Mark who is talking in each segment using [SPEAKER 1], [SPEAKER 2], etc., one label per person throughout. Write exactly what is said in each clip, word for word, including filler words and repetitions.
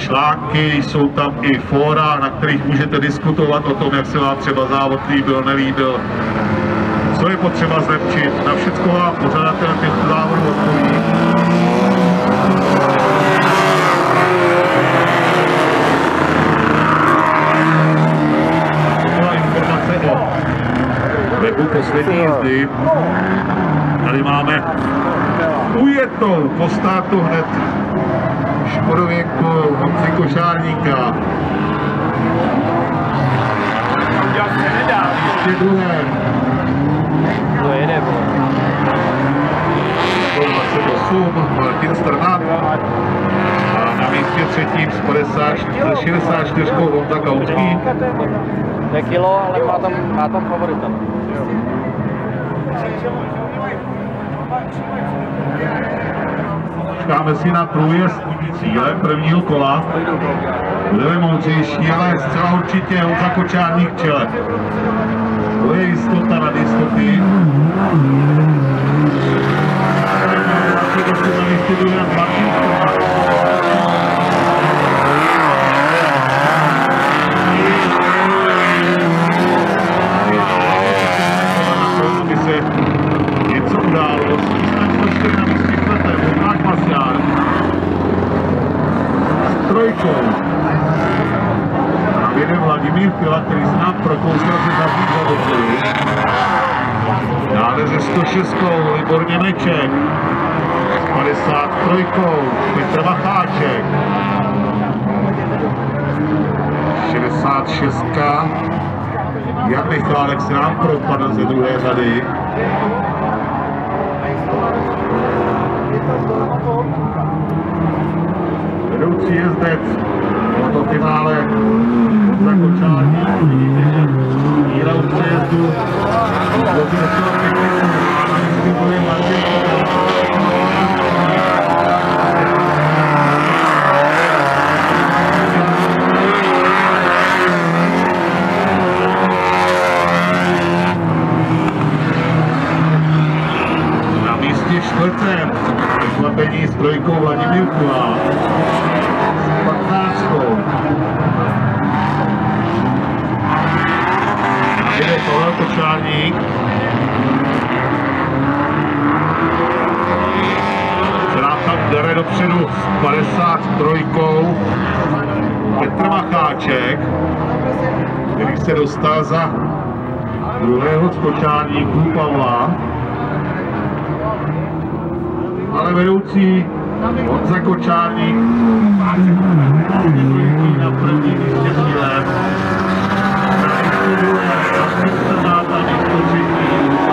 [SPEAKER 1] články, jsou tam i fóra, na kterých můžete diskutovat o tom, jak se vám třeba závod líbil, nelíbil, co je potřeba zlepšit. Na všechno vám pořadatel těchto závodů odpoví. Informace o webu poslední jízdy. Tady máme ujetou po státu hned škodověku Honzy Košárníka. Ještě druhé.
[SPEAKER 2] To jede,
[SPEAKER 1] dvacet osm, Martin Strnad. A na místě třetím s šedesát čtyři Honza Kauský.
[SPEAKER 2] To je kilo, ale má tam, má tam favorita.
[SPEAKER 1] Čekáme si na průjezd cíle prvního kola. Budeme moudřejší, ale zcela určitě Honza Kočárník v čele. To je jistota nad jistoty. Aby se něco událo. Snažíme na místě kletem. Tomáš Masiár. S trojkou. A jede Vladimír Fila, který se nám prokousal ze zadní zavodu. Dále ze sto šest Libor Němeček. S padesát tři Petr Macháček. šedesát šest Jan Michálek se nám propadl ze druhé řady. Vedoucí jezdec tohoto finále Honza Kočárník. Vidíte, že míra u přejezdu vozí docela techniku. Distribuje Martin na místě čtvrtém. Překvapení s trojkou Vladimír Kula. S patnáctkou. Jede Pavel Kočárník. Která tam jde dopředu s padesát tři Petr Macháček, který se dostal za druhého z Kočárníků Pavla. Ale vedoucí Honza Kočárník na první místě cíle. Na místo druhé, na místo třetí.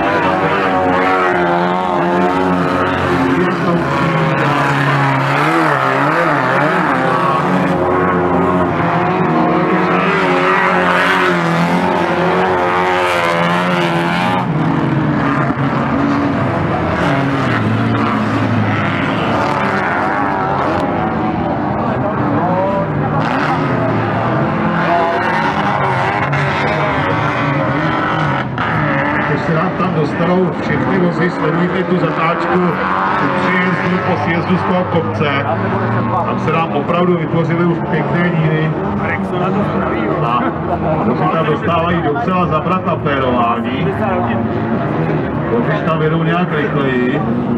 [SPEAKER 1] Dostanou všechny vozy, sledujte tu zatáčku při jezdu po sjezdu z toho kopce. Tam se nám opravdu vytvořily už pěkné díry. A vozy tam dostávají docela zabrat na pérování. Když tam jedou nějak rychleji.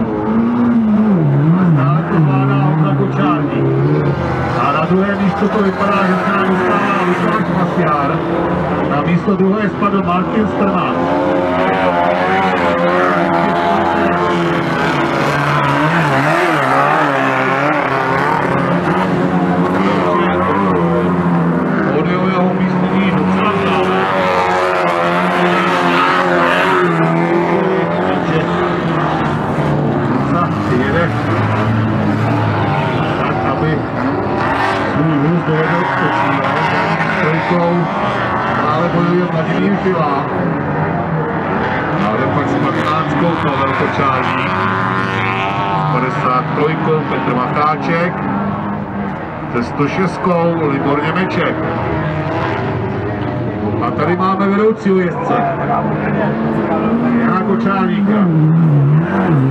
[SPEAKER 1] A stále to vládá Honza Kočárník. A na druhé místo to vypadá, že se nám dostává Lukáš Masiár. Na místo druhé spadl Martin Strnad. Pódiového umístění docela dále. Jede tak, aby svůj vůz dovedl k počíle. Trojkou ale bojuje Vladimír Fila. Ale pak s patnáctkou Pavel Kočárník. padesát tři Petr Macháček. Se sto šest Libor Němeček. A tady máme vedoucího jezdce. Jana Kočárníka.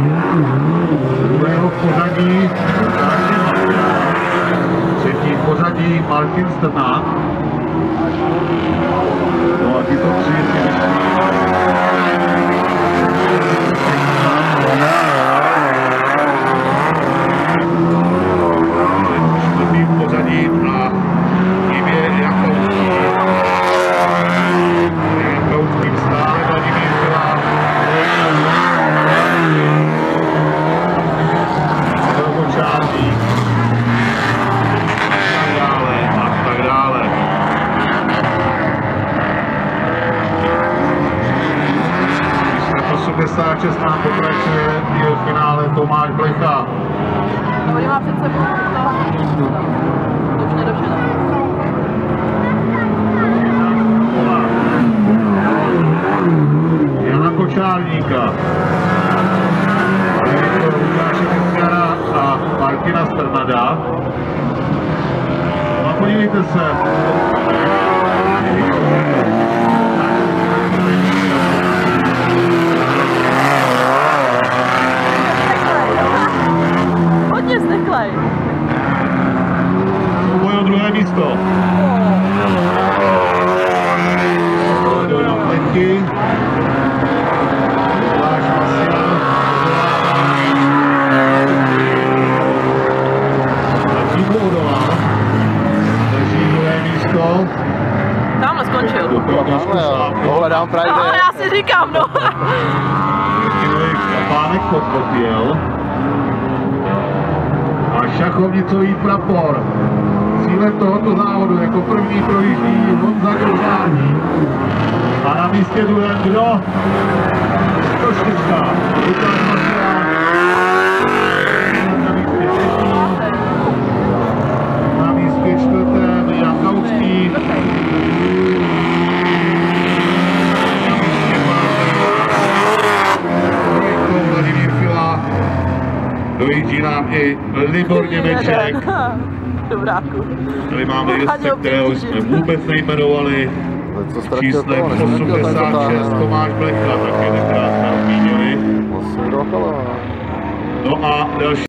[SPEAKER 1] Druhého v pořadí. Třetí v pořadí pořadí Martin Strnad. No a tito tři čtvrtým pořadím a tím je Jakouský. Jakouským stále Vladimír Filák. Čárník. A tak dále, a tak dále. osmdesát šest nám pokračuje v finále Tomáš Blecha.
[SPEAKER 3] No, má před sebou to. To už nedošel.
[SPEAKER 1] Jana Kočárníka. Lukáše Keckára a Martina Strnada. No a podívejte se.
[SPEAKER 3] Hodně zneklej.
[SPEAKER 1] Boj o druhé místo. Do na plenky. Tomáš Masian. Tímhle odolal. Drží druhé místo.
[SPEAKER 3] Tamhle skončil.
[SPEAKER 2] Tohle dám právě.
[SPEAKER 3] No, já si říkám, no.
[SPEAKER 1] Pánek podpotěl. A šachovnicový prapor. Cílem tohoto závodu jako první projíždí Honza Kočárník. A na místě druhém kdo? sto čtyři. Lukáš Masian. Na místě třetí. Na místě čtvrtém Jan Kauský. Na místě pátém Vladimír Filák. Dojíždí nám i Libor Němeček.
[SPEAKER 3] Dobráku.
[SPEAKER 1] Tady máme jezdce, kterého jsme vůbec nejmenovali. Číslem osmdesát šest Tomáš Blecha, také tenkrát jsme ho zmínili. No a další.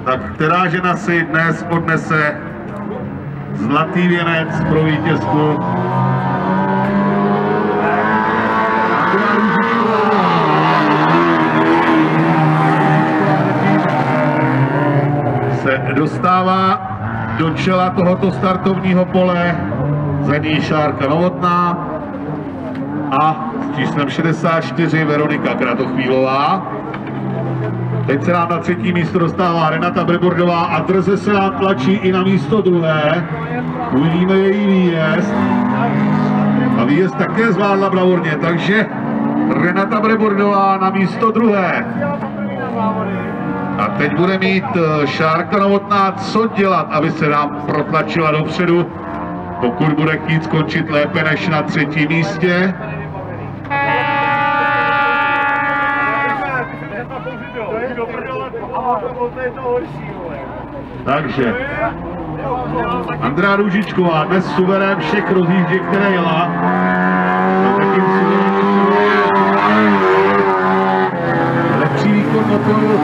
[SPEAKER 1] Tak která žena si dnes odnese zlatý věnec pro vítězku? Se dostává do čela tohoto startovního pole, za ní Šárka Novotná a s číslem šedesát čtyři Veronika Kratochvílová. Teď se nám na třetí místo dostává Renata Brebordová a drze se nám tlačí i na místo druhé. Uvidíme její výjezd. A výjezd také zvládla bravurně, takže Renata Brebordová na místo druhé. A teď bude mít Šárka Novotná co dělat, aby se nám protlačila dopředu, pokud bude chtít skončit lépe než na třetím místě. Takže Andrea Růžičková dnes suverén všech rozjížděk, které jela. Lepší výkon motoru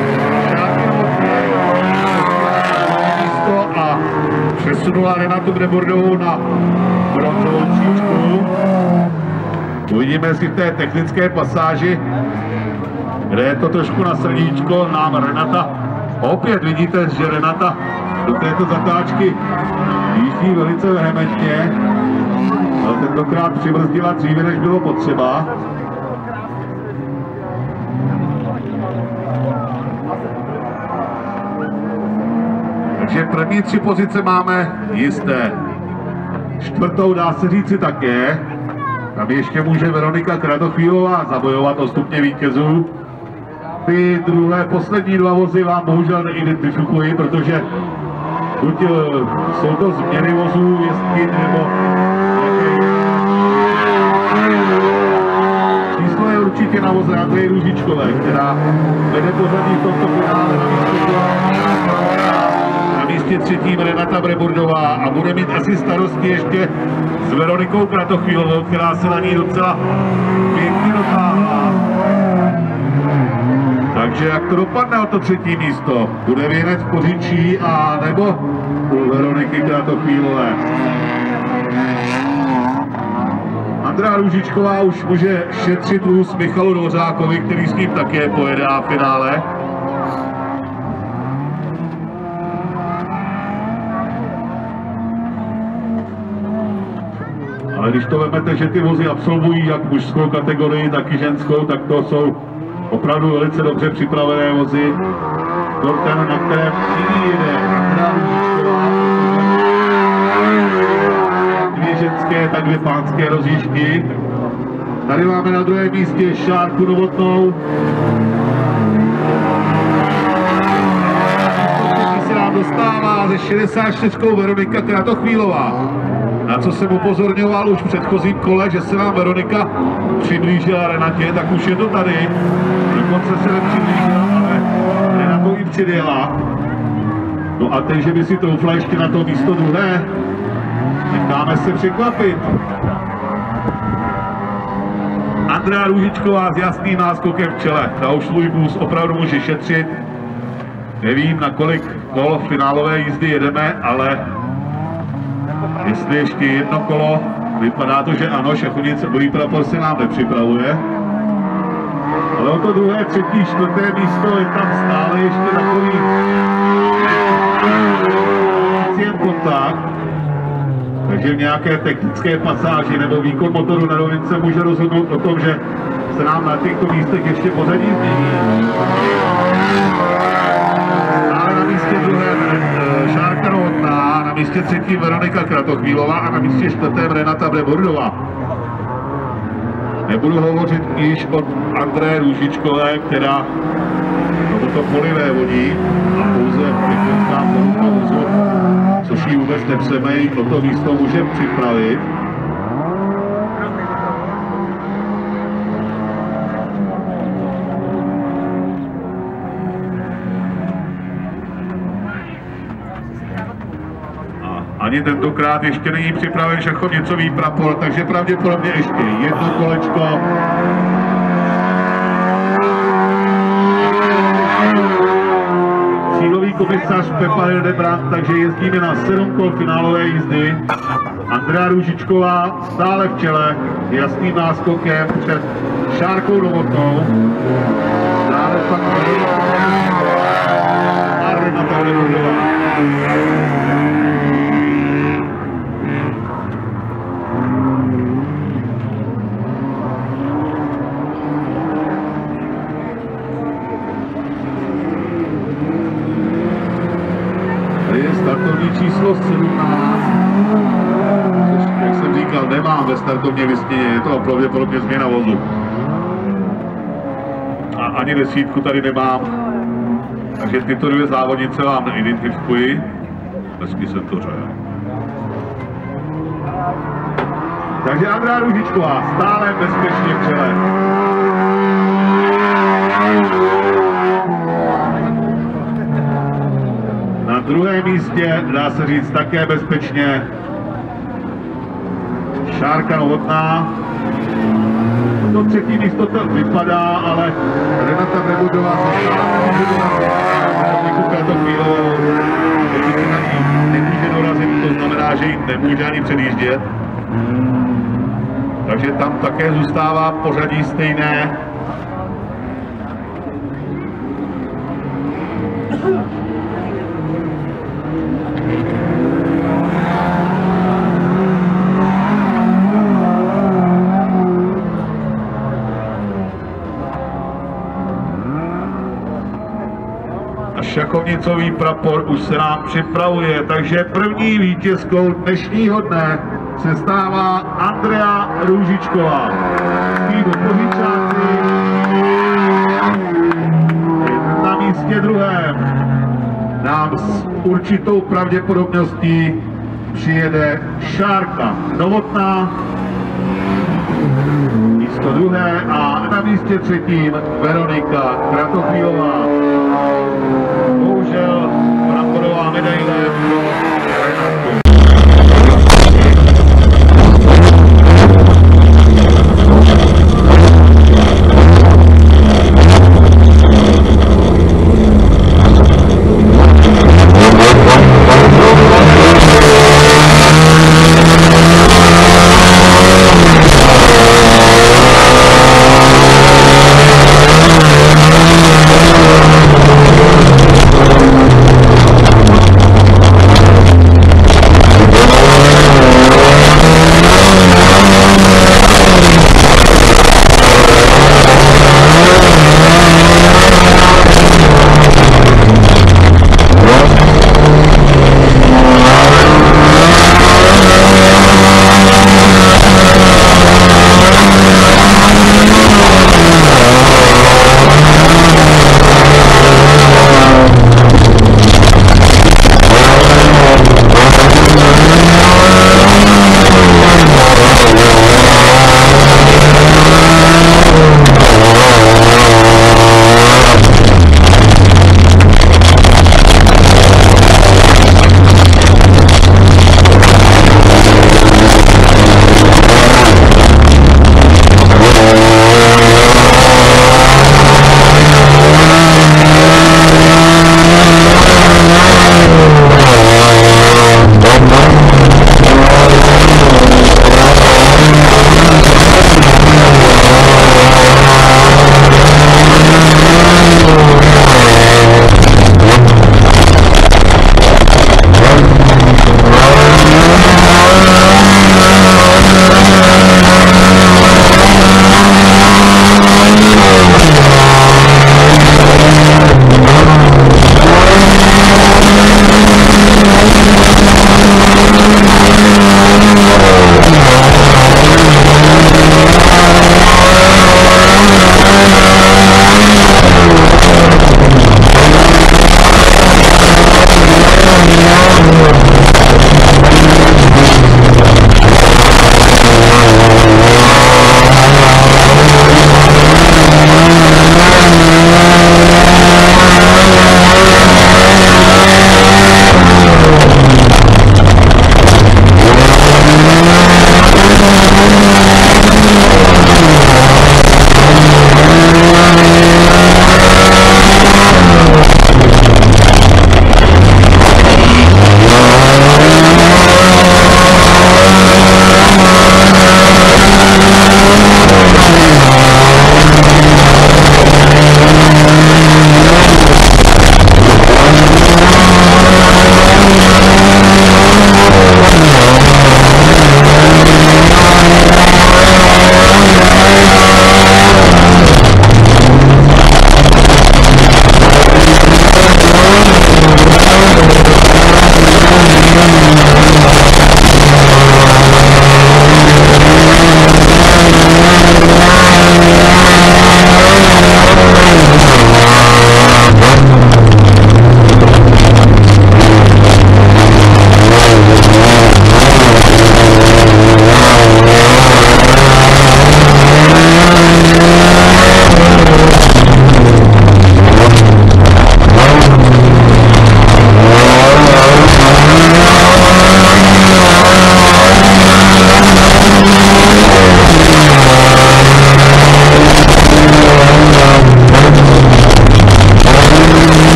[SPEAKER 1] místo a přesunula Renatu Brebordovou na bronzovou příčku. Uvidíme si v té technické pasáži, kde je to trošku na srdíčko, nám Renata. Opět vidíte, že Renata do této zatáčky jíždí velice vehementně, ale tentokrát přibrzdila dříve, než bylo potřeba. Takže první tři pozice máme jisté. Čtvrtou dá se říci také. Tam ještě může Veronika Kratochvílová zabojovat o stupně vítězů. Ty druhé, poslední dva vozy vám bohužel neidentifikuji, protože buď jsou to změny vozů, jezdky, nebo číslo je určitě na voze Andreje Růžičkové, která vede pořadí v tomto finále na místě třetím Renata Brebordová a bude mít asi starosti ještě s Veronikou Kratochvílovou, která se na ní docela pěkně dotáhla. Takže jak to dopadne o to třetí místo? Bude věnec v Poříčí a nebo u Veroniky Kratochvílové? Andrea Růžičková už může šetřit vůz Michalu Dvořákovi, který s ním také pojede a finále. Ale když to vezmete, že ty vozy absolvují jak mužskou kategorii, tak i ženskou, tak to jsou opravdu velice dobře připravené vozy. To ten, na kterém jede Andrea Růžičková. Dvě ženské, tak dvě pánské rozjížďky. Tady máme na druhém místě Šárku Novotnou. Se nám dostává ze šedesát čtyři Veronika Kratochvílová. Na co jsem upozorňoval už v předchozím kole, že se nám Veronika přiblížila Renatě, tak už je to tady. Dokonce se nepřiblížila, ale Renatou jim přidjela. No a teď, že by si troufla ještě na to místo druhé, necháme se překvapit. Andrea Růžičková s jasným náskokem v čele. Ta už svůj vůz opravdu může šetřit. Nevím, na kolik kol finálové jízdy jedeme, ale jestli ještě jedno kolo, vypadá to, že ano, Šachonice bojí prapor se nám nepřipravuje. Ale o to druhé, třetí, čtvrté místo je tam stále ještě takový jen kontakt. Takže v nějaké technické pasáži nebo výkon motoru na rovince může rozhodnout o tom, že se nám na těchto místech ještě pořadí změní. Stále na místě druhé Šárka Novotná, na místě třetí Veronika Kratochvílová a na místě čtvrtém Renata Brebordová. Nebudu hovořit již od Andreje Růžičkové, která to polivé vodí a pouze technická porucha vozu, což ji vůbec nepřemej, toto místo může připravit. Ani tentokrát ještě není připraven šachovnicový prapor, takže pravděpodobně ještě jedno kolečko. Cílový komisař Pepa Hildebrand, takže jezdíme na sedm kol finálové jízdy. Andrea Růžičková stále v čele, jasným náskokem před Šárkou Novotnou. Dále pak a Renata Lebudová. Startovní číslo sedmnáct, což, jak jsem říkal, nemám ve startovně vysněně, je to pravděpodobně změna vozu. A ani desítku tady nemám, takže tyto dvě závodnice vám neidentifikuji. Hezky se to řeje. Takže Andrea Růžičková stále bezpečně v čele. Na druhém místě, dá se říct, také bezpečně Šárka Novotná. To třetí místo to vypadá, ale Renata Nebudová se stále Niku Kratochvílovou, pokud se na ní nemůže dorazit, to znamená, že ji nemůže ani předjíždět. Takže tam také zůstává pořadí stejné. Šachovnicový prapor už se nám připravuje, takže první vítězkou dnešního dne se stává Andrea Růžičková. Týmu Poříčáci na místě druhém nám s určitou pravděpodobností přijede Šárka Novotná, místo druhé, a na místě třetím Veronika Kratochvílová. Bohužel bramborová medaile pro Renatu.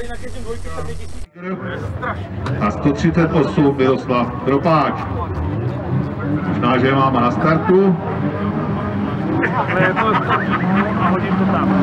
[SPEAKER 1] A sto třicet osm Miroslav Kropáč. Možná, že je máme na startu.
[SPEAKER 2] A hodím to tam.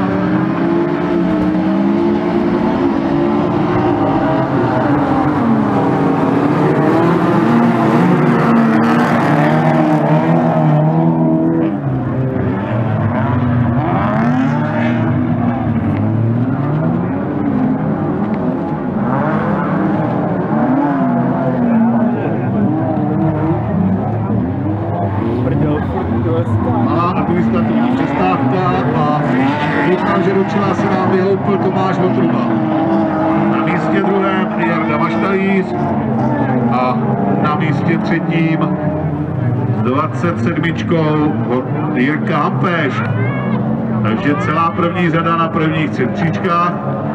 [SPEAKER 1] Malá administrativní přestávka a říkám, že do čela se nám vyhoupil Tomáš Votruba. Na místě druhém Jarda Maštalíř a na místě třetím s dvacet sedm Jirka Hampeš. Takže celá první řada na prvních třech příčkách.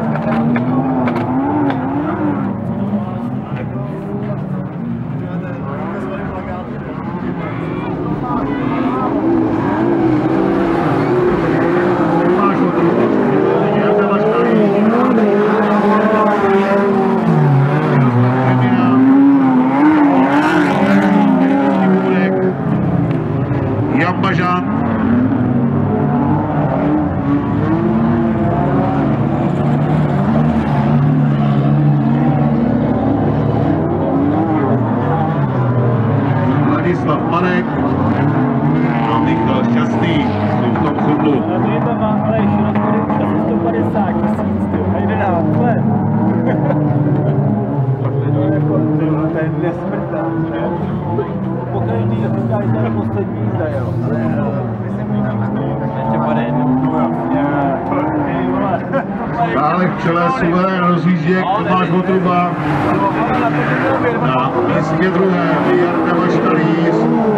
[SPEAKER 1] Jan Bažan. Ladislav Marek a Michal Šťastný jsou v tom chudlu.
[SPEAKER 2] A to je tam má, ale ještě na sto padesát tisíc, a jedenáct let. To je nesmrtelné. Po každý říká, že to je poslední jízda, jo. Ještě pade jednou.
[SPEAKER 1] Stále v čele suverén rozjížděk Tomáš Votruba. Na místě druhé Jarda Maštalíř.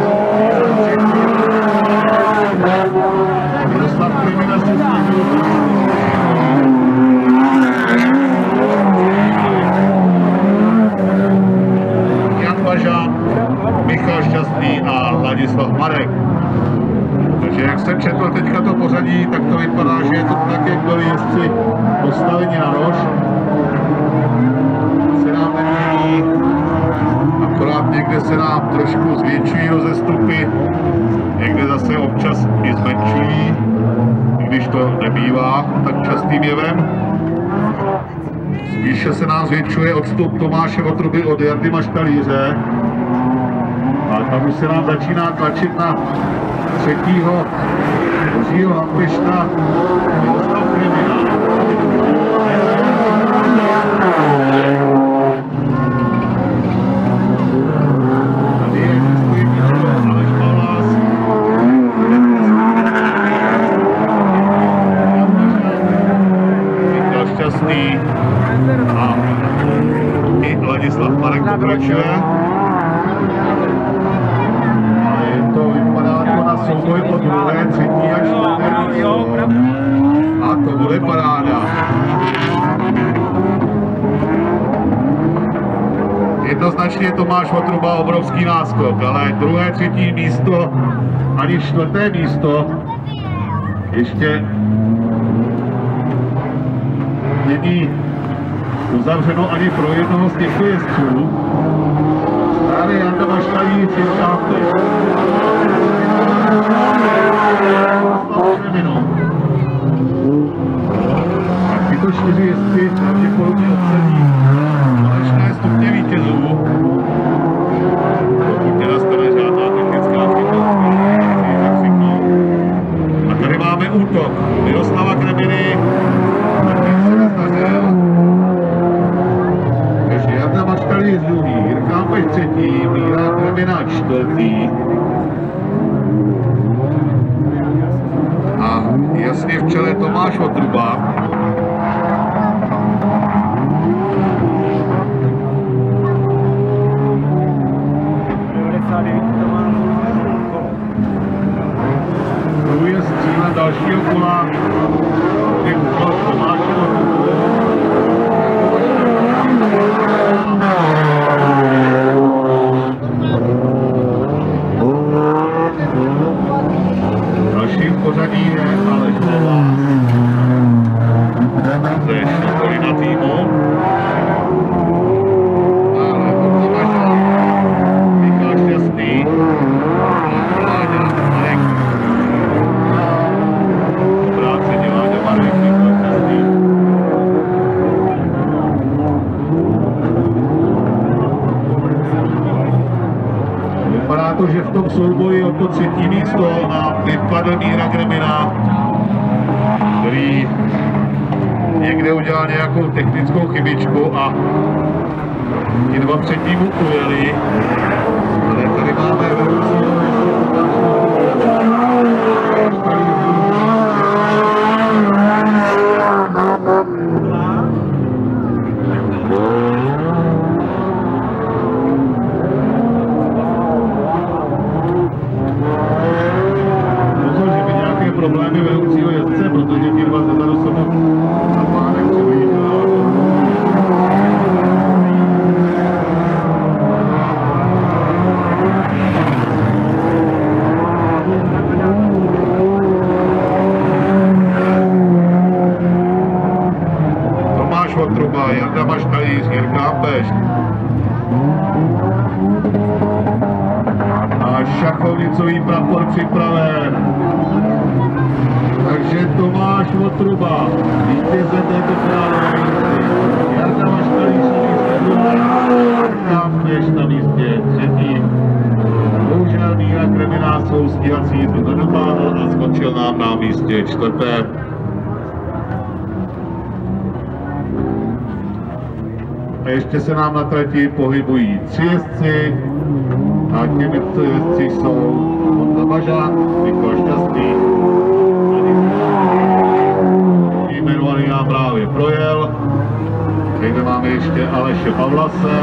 [SPEAKER 1] Miroslav Klimina se Jan Bažan, Michal Šťastný a Ladislav Marek. Takže jak jsem četl teďka to pořadí, tak to vypadá, že je to tak, jak byli jezdci postaveni na nož. Se nám nemění, akorát někde se nám trošku zvětšují rozestupy, někde zase občas i zmenšují, i když to nebývá tak častým jevem. Spíše se nám zvětšuje odstup Tomáše Votruby od Jardy Maštalíře. A tam už se nám začíná tlačit na třetího Jiřího Hampešta Miroslav Klimina. Tady je šestý místo Aleš Pavlás. Michal Šťastný a i Ladislav Marek pokračuje. Souboj po druhé, třetí a čtvrté místo. A to bude paráda. Jednoznačně Tomáš Votruba obrovský náskok, ale druhé, třetí místo, ani čtvrté místo ještě není uzavřeno ani pro jednoho z těchto jezdců. Starý Jarda Maštalíř je šápek. A tyto čtyři jezdci pravděpodobně obsadí konečné stupně vítězů. Pokud nenastane žádná technická chyba. A tady máme útok Miroslava Krebiny. Takže Jarda Maštalíř druhý, Jirka Hampeš třetí, Míra Krebina čtvrtý. A jasně v čele Tomáš Votruba. Průjezd cíle dalšího kola je úkol Tomáše Votruba. Dalším pořadí je Aleš Pavlás. že v tom souboji o to třetí místo nám vypadl Míra Gremina, který někde udělal nějakou technickou chybičku a ti dva předtím mu ujeli, ale tady máme vedoucího pozor, že by nějaké problémy vedoucího jezdce, protože ti dva zezadu jsou na pánek přiblížil. Votruba, Jarda Maštalíř, Jirka Ambeš. A šachovnicový prapor připraven. Takže Tomáš Votruba, vítěze této finálové jízdy. Jarda Maštalíř na místě druhé, Jirka Ambeš na místě třetí. Bohužel Míra Gremina svou stíhací jízdu nedotáhl a skončil nám na místě čtvrtém. A ještě se nám na trati pohybují tři jezdci a těmito jezdci jsou Honza Bažan, Mikol Šťastný, jmenovaný nám právě projel. Tady máme ještě Aleše Pavlase,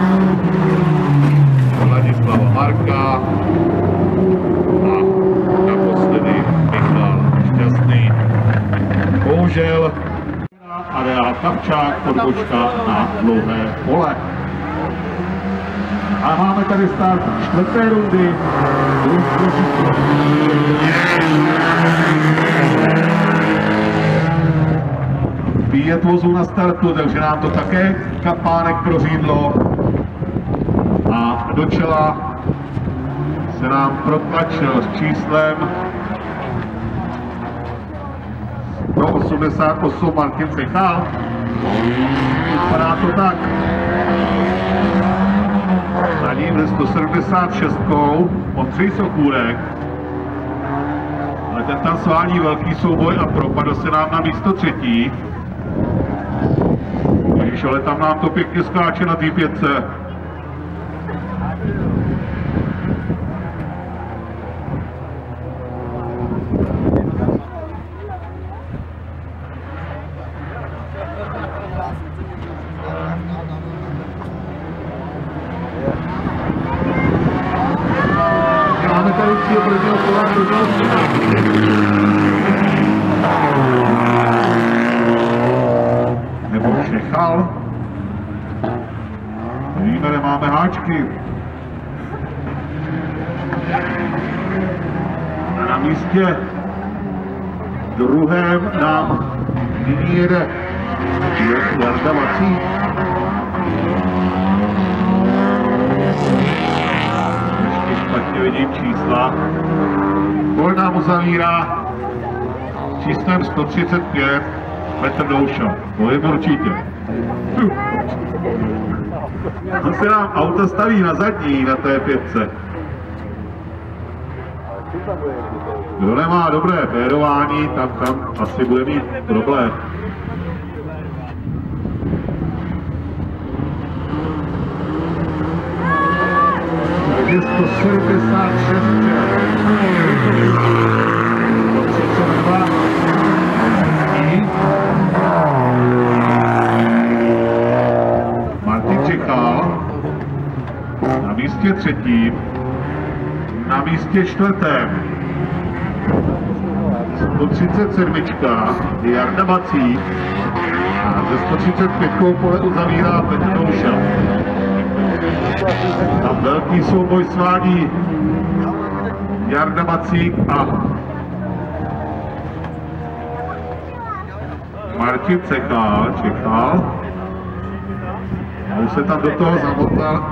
[SPEAKER 1] Ladislava Marka a naposledy Michal Šťastný. Bohužel Areál Kapčák, podbočka na dlouhé pole. A máme tady start čtvrté rundy. Pět vozů na startu, takže nám to také kapánek prořídlo. A do čela se nám protlačil s číslem sto osmdesát osm Martin Cechal. Vypadá to tak. Za ním ze sto sedmdesát šest Ondřej Sokůrek. Ale ten tam svádí velký souboj a propadl se nám na místo třetí. Ježiš, ale tam nám to pěkně skáče na té pětce. Máme tady cíl prvního kola, nebo Čechal. Víme, nemáme háčky. A na místě druhém nám nyní jede Jarda Macík. Špatně vidím čísla. Boj nám uzavírá s číslem sto třicet pět Petr Douša. Pojem určitě. On se nám auto staví na zadní na té pětce. Kdo nemá dobré férování, tak tam asi bude mít problém. Takže sto sedmdesát šest, sto třicet dva Martin Čechal na místě třetím, na místě čtvrtém sto třicet sedm Jarda Macík a ze sto třicet pět pole uzavírá Petr Douša. Tam velký souboj svádí Jarda Macík a Martin Cechal, Čechal. A už se tam do toho zamotal.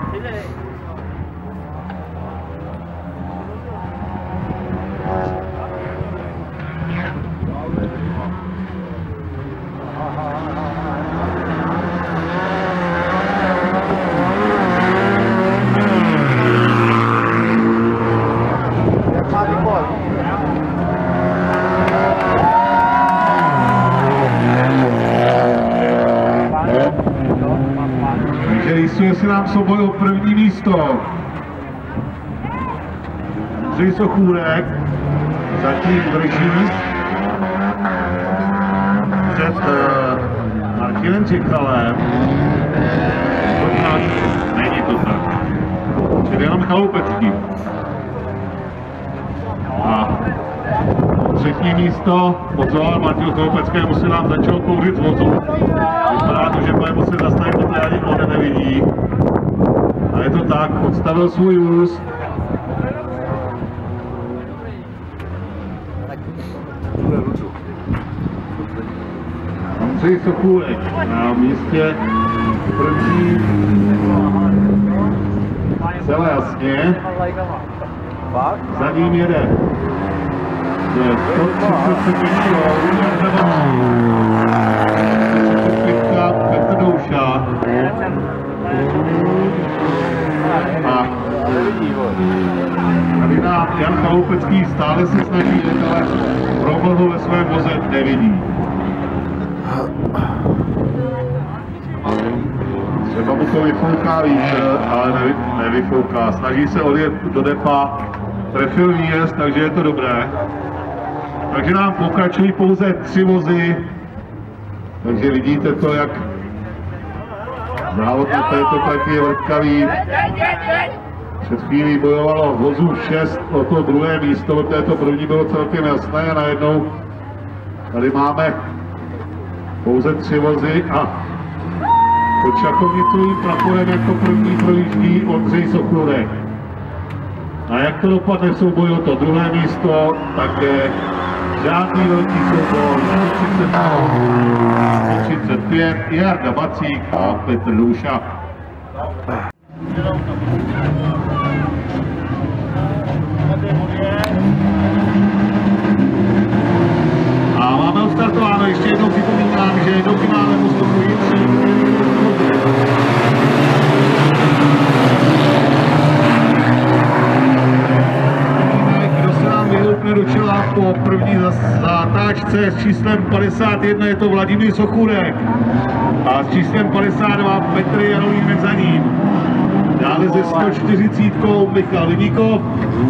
[SPEAKER 1] rejsuje si nám souboj o první místo. Ondřej Sochůrek zatím drží před uh, Martinem Čichalem. Není to tak. Před jenom Chaloupecký. A třetí místo pozval Martinu Chaloupeckému, se nám začal kouřit z vozu. Vypadá to, že bude muset zastavit, protože ani on nevidí. A je to tak, odstavil svůj vůz. Ondřej Sochůrek na místě první. Celé jasně. Za ním jede. Je sto třicet sedm Petr Douša. A tady nám Jan Chaloupecký stále se snaží jet, ale problém ho ve svém voze nevidí. Třeba mu to vyfouká vítr, ale nevy, nevyfouká. Snaží se odjet do depa, trefil výjezd, takže je to dobré. Takže nám pokračují pouze tři vozy, takže vidíte to, jak závod na této trati je vrtkavý. Před chvílí bojovalo vozů šest o to druhé místo, protože to první bylo celkem jasné a najednou tady máme pouze tři vozy a pod šachovnicovým praporem jako první projíždí Ondřej Sochůrek. A jak to dopadne v souboji o to druhé místo, tak je žádný velký souboj, sto třicet pět, Jarda Bacík a Petr Douša. A máme odstartováno, ještě jednou připomínám, že do finále postupují tři. Kdo se nám vyhoupne do čela po první zatáčce s číslem padesát jedna, je to Vladimír Sochůrek a s číslem padesát dva Petr Janulínek za ním. Dále ze sto čtyřicet Michal Liníkov.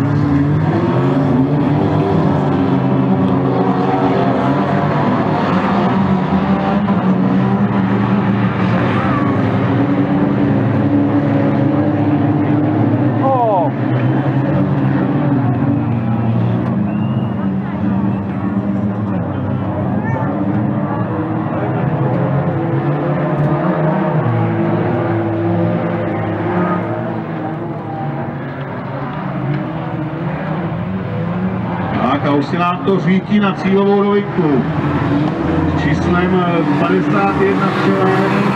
[SPEAKER 1] A už se nám to řítí na cílovou rovinku s číslem padesát jedna včera.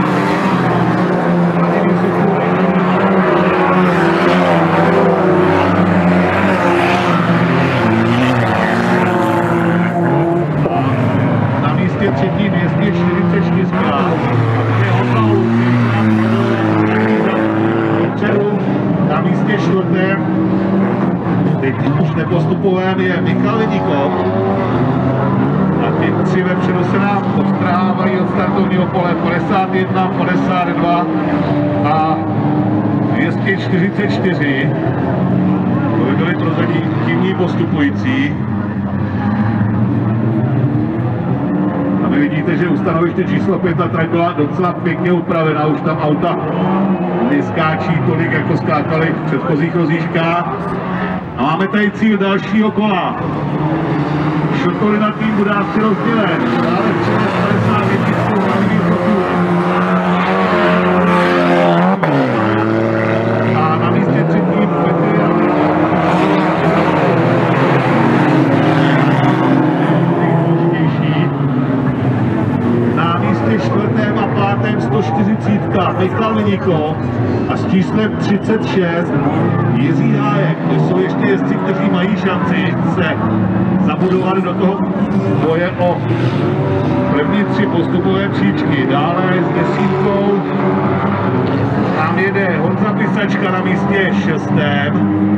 [SPEAKER 1] Na místě třetí dvě stě čtyřicet čtyři. Na místě čtvrtém, teď už nepostupovém, je Michal Liníkov. A ty tři vepředu se nám odstrávají od startovního pole padesát jedna, padesát dva a dvě stě čtyřicet čtyři. To by byly prozatímní postupující. A vy vidíte, že u stanoviště číslo pět ta trať byla docela pěkně upravená, už tam auta neskáčí tolik, jako skákali v předchozích rozjížďkách. A máme tady cíl dalšího kola. Šotory na tým bude asi rozdělen. Dále přines padesát jedna Vladimír Sochůrek. A na místě třetím Petr Janulínek. Na místě čtvrtém a pátém sto čtyřicet Michal Liníkov a s číslem třicet šest Jiří Hájek. To jsou ještě jezdci, kteří mají šanci se zabudovat do toho boje o první tři postupové příčky. Dále s desítkou nám jede Honza Pisačka na místě šestém.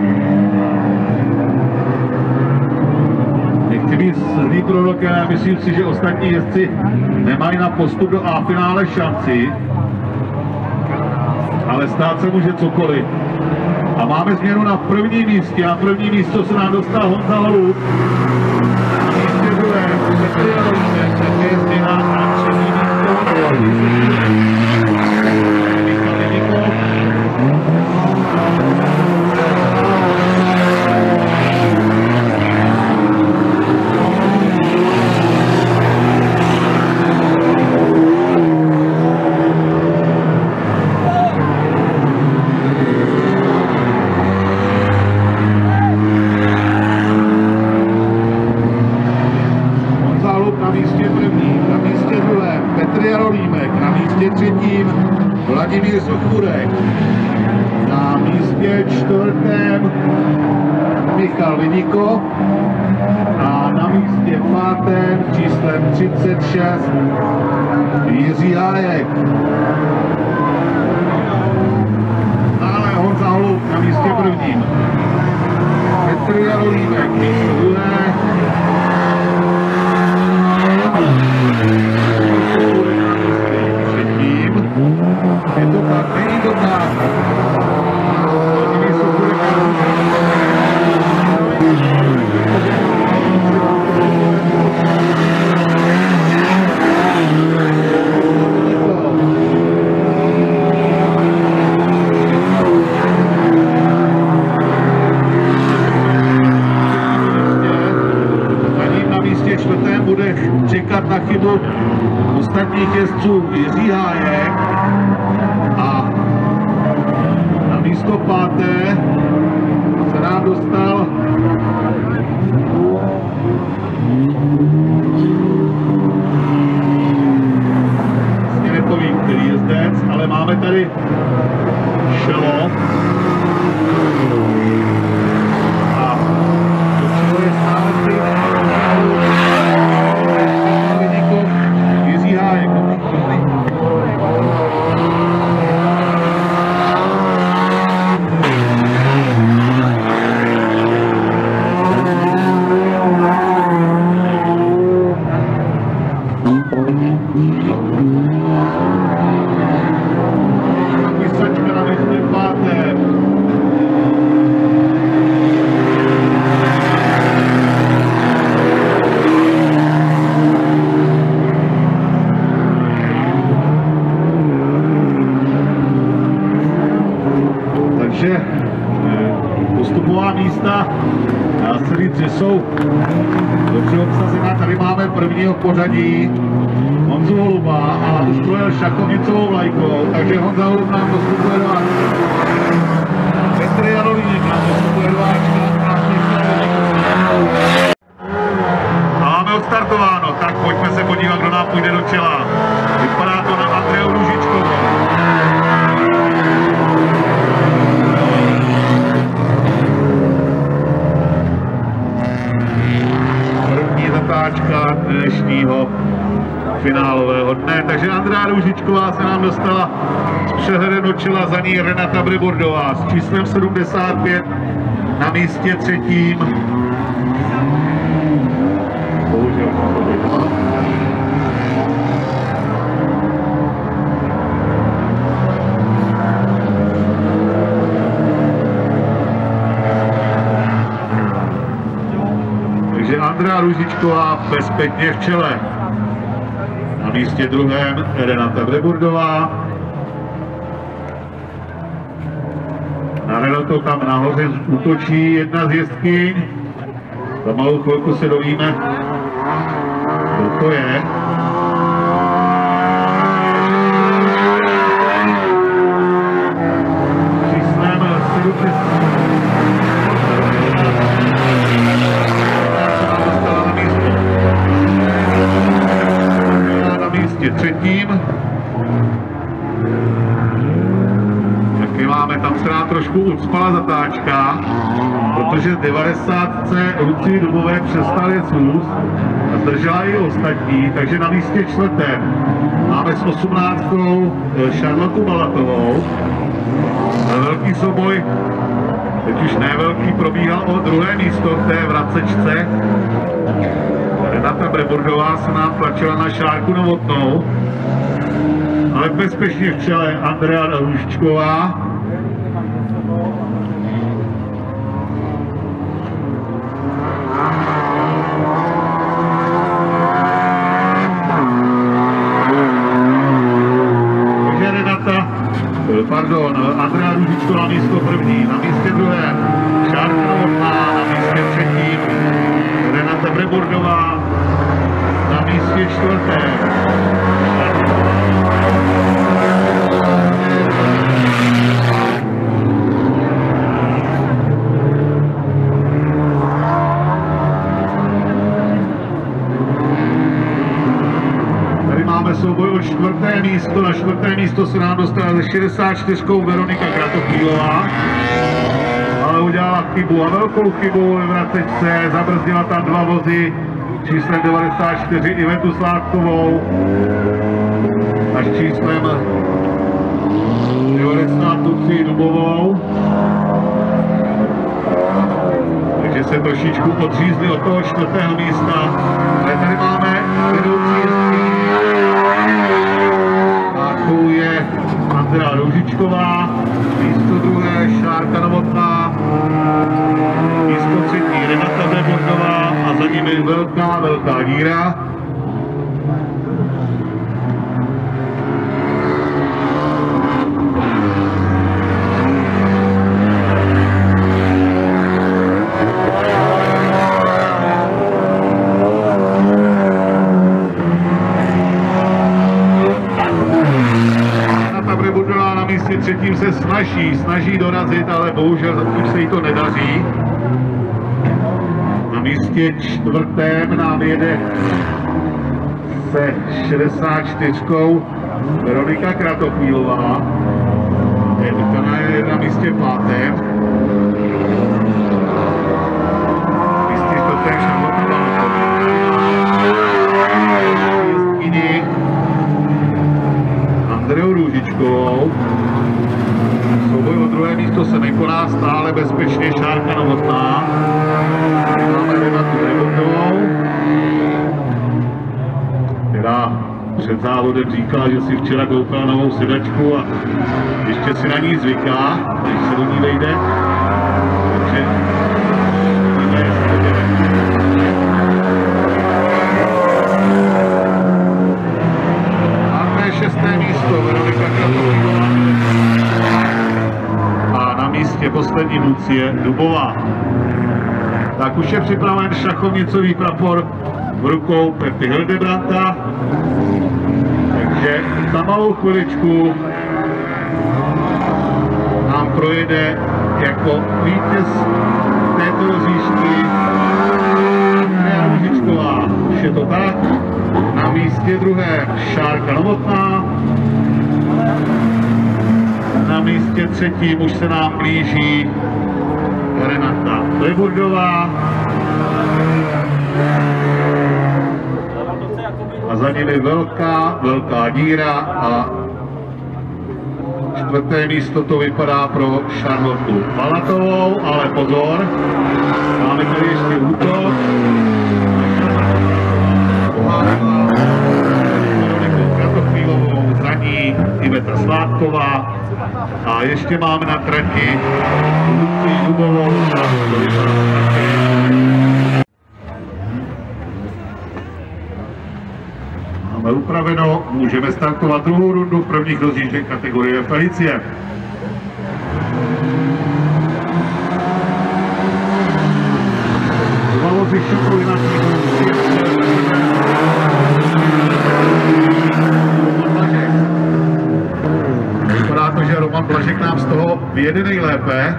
[SPEAKER 1] Nechci být zlý prorokem, ale myslím si, že ostatní jezdci nemají na postup do A finále šanci. Ale ale stát se může cokoliv. A máme změnu na prvním místě. Na první místo se nám dostal Honza Holub. Na místě druhé Petr Jarolímek, také změna na třetí místo. Vladimír Sochůrek, na místě čtvrtém Michal Viniko a na místě pátém číslem třicet šest Jiří Hájek. Dále Honza Holub na místě prvním, Petr Jarolímek místo druhé, je to tak, není to tak. Vladimír Sochůrek na místě čtvrtém bude čekat na chybu ostatních jezdců Jiří Hájek. A na místo páté se nám dostal vlastně nepovím, který jezdec, ale máme tady Šelo a do čeho je stále Jiří Hájek. Postupová místa, dá se říct, že jsou dobře obsazená. Tady máme prvního pořadí Honzu Holuba a už projel šachovnicovou vlajkou, takže Honza Holub nám postupuje do akce. Petr Jarolínek nám postupuje do akce. A máme odstartováno, tak pojďme se podívat, kdo nám půjde do čela. Vypadá to na Andreu Růžičkovou. Zatáčka dnešního finálového dne. Takže Andrea Růžičková se nám dostala z přehledem do čela, za ní Renata Brebordová s číslem sedmdesát pět na místě třetím. Bohužel. Takže Andrea Růžičková bezpečně v čele. Na místě druhém Renata Breburdová. Na Renatu tam nahoře útočí jedna z jezdkyň. Za malou chvilku se dovíme, kdo to je. Číslem sedmdesát. Třetím. Taky máme, tam se nám trošku ucpala zatáčka, protože z devadesátce Lucie Dubové přestal jet vůz a zdržela i ostatní, takže na místě čtvrtém máme s osmnáctkou Šarlotu Balatovou. Velký souboj, teď už ne velký, probíhal o druhé místo v té vracečce. Renata Breburdová se nám tlačila na Šárku Novotnou. ale bezpečně v čele Andrea Růžičková. Takže Renata, pardon, Andrea Růžičková na místo první, na místě druhém Šárka Novotná, na místě třetím Renata Brebordová, na místě čtvrtém. Tady máme souboj o čtvrté místo. Na čtvrté místo se nám dostala ze šedesát čtyři Veronika Kratochvílová, ale udělala chybu a velkou chybu ve vracečce, zabrzdila tam dva vozy číslem devadesát čtyři Ivetu Sládkovou až číslem devadesát tři Dubovou. Takže se trošičku odřízli od toho čtvrtého místa. Ale tady máme vedoucí jezdky. Takovou je Andrea Růžičková, místo druhé Šárka Novotná, místo třetí Renata Brebordová a za nimi velká, velká díra. Na místě třetím se snaží, snaží dorazit, ale bohužel zatím se jí to nedaří. Na místě čtvrtém nám jede se šedesát čtyři Veronika Kratochvílová. Ona je na místě pátém. Na místě čtvrtém Šarlota jezdkyni Andreou Růžičkovou. Souboj o druhé místo se nekoná, stále bezpečně Šárka Novotná. Tady máme Renatu Brebordovou, která před závodem říkala, že si včera koupila novou sedačku a ještě si na ní zvyká, když se do ní vejde. Takže víme, jestli to dělá. Máme šesté místo, Veronika Kratochvílová. A na místě poslední Lucie Dubová. Tak už je připraven šachovnicový prapor v rukou Pepi Hildebrandta. Takže za malou chviličku nám projede jako vítěz této rozjížďky Andrea Růžičková. Už je to tak. Na místě druhé Šárka Novotná. Na místě třetím už se nám blíží Renata Brebordová. A za nimi velká, velká díra a čtvrté místo to vypadá pro Charlotu Balatovou, ale pozor, máme tady ještě útok. Veroniku Kratochvílovou, za ní Iveta Sládková a ještě máme na trati Lucii Dubovou. Máme upraveno, můžeme startovat druhou rundu prvních rozjížděk kategorie Felicie. Dva vozy šupují na Vypadá to, že Roman Blažek nám z toho vyjede nejlépe.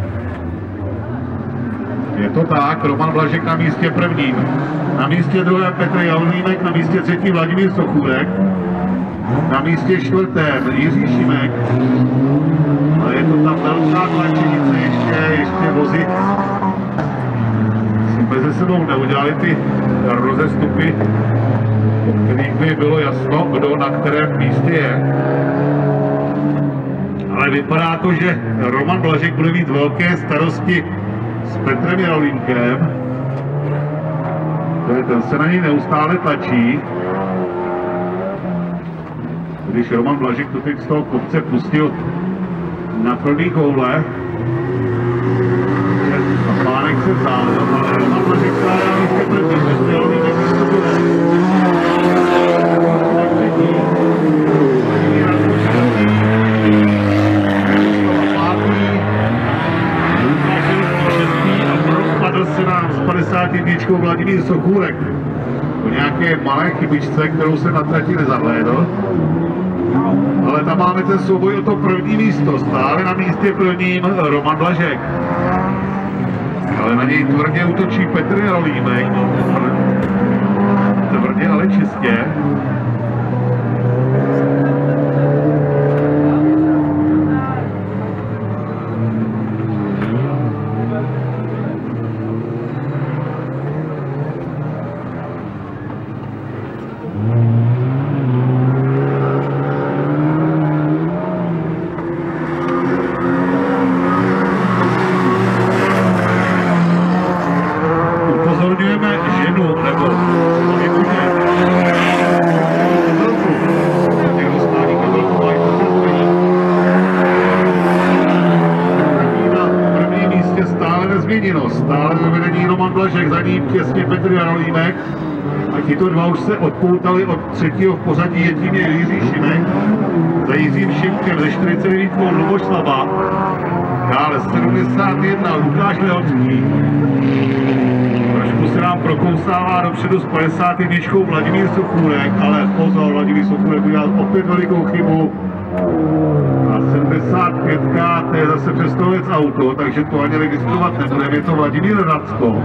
[SPEAKER 1] Je to tak, Roman Blažek na místě prvním. Na místě druhém Petr Jalnímek, na místě třetí Vladimír Sochůrek. Na místě čtvrtém Jiří Šimek. A je to tam velká tlačenice, ještě, ještě vozy si mezi sebou neudělali ty rozestupy, o kterých by bylo jasno, kdo na kterém místě je. Ale vypadá to, že Roman Blažek bude mít velké starosti s Petrem Jarolínkem. Ten se na něj neustále tlačí. když Roman Blažek to teď z toho kopce pustil na plný koule, a Pánek se vzdálil, ale Roman Blažek skládá místě první, že jste Rolínek místo bude. Tak třetí, Vladimír Racko čtvrtý, Miroslava pátý, Lukáš Jelský šestý a rozpadl se nám s padesáti jedničkou Vladimír Sochůrek. Po nějaké malé chybičce, kterou jsem na trati nezahlédl. Ale tam máme ten souboj o to první místo. Stále na místě prvním Roman Blažek. Ale na něj tvrdě útočí Petr Jarolímek. Tvrdě, ale čistě. Stále ve vedení Roman Blažek, za ním těsně Petr Jarolímek. A tito dva už se odpoutali od třetího v pořadí, je tím je Jiří Šimek. Za Jiřím Šimkem ze čtyřicet devět Luboš Slaba. Dále sedmdesát jedna Lukáš Lehocký. Trošku se nám prokousává dopředu s padesát jedničkou Vladimír Sochůrek, ale pozor, Vladimír Sochůrek udělal opět velikou chybu. A sedmdesát pět to je zase přestovec auto, takže to ani registrovat nebudeme, je to Vladimír Racko.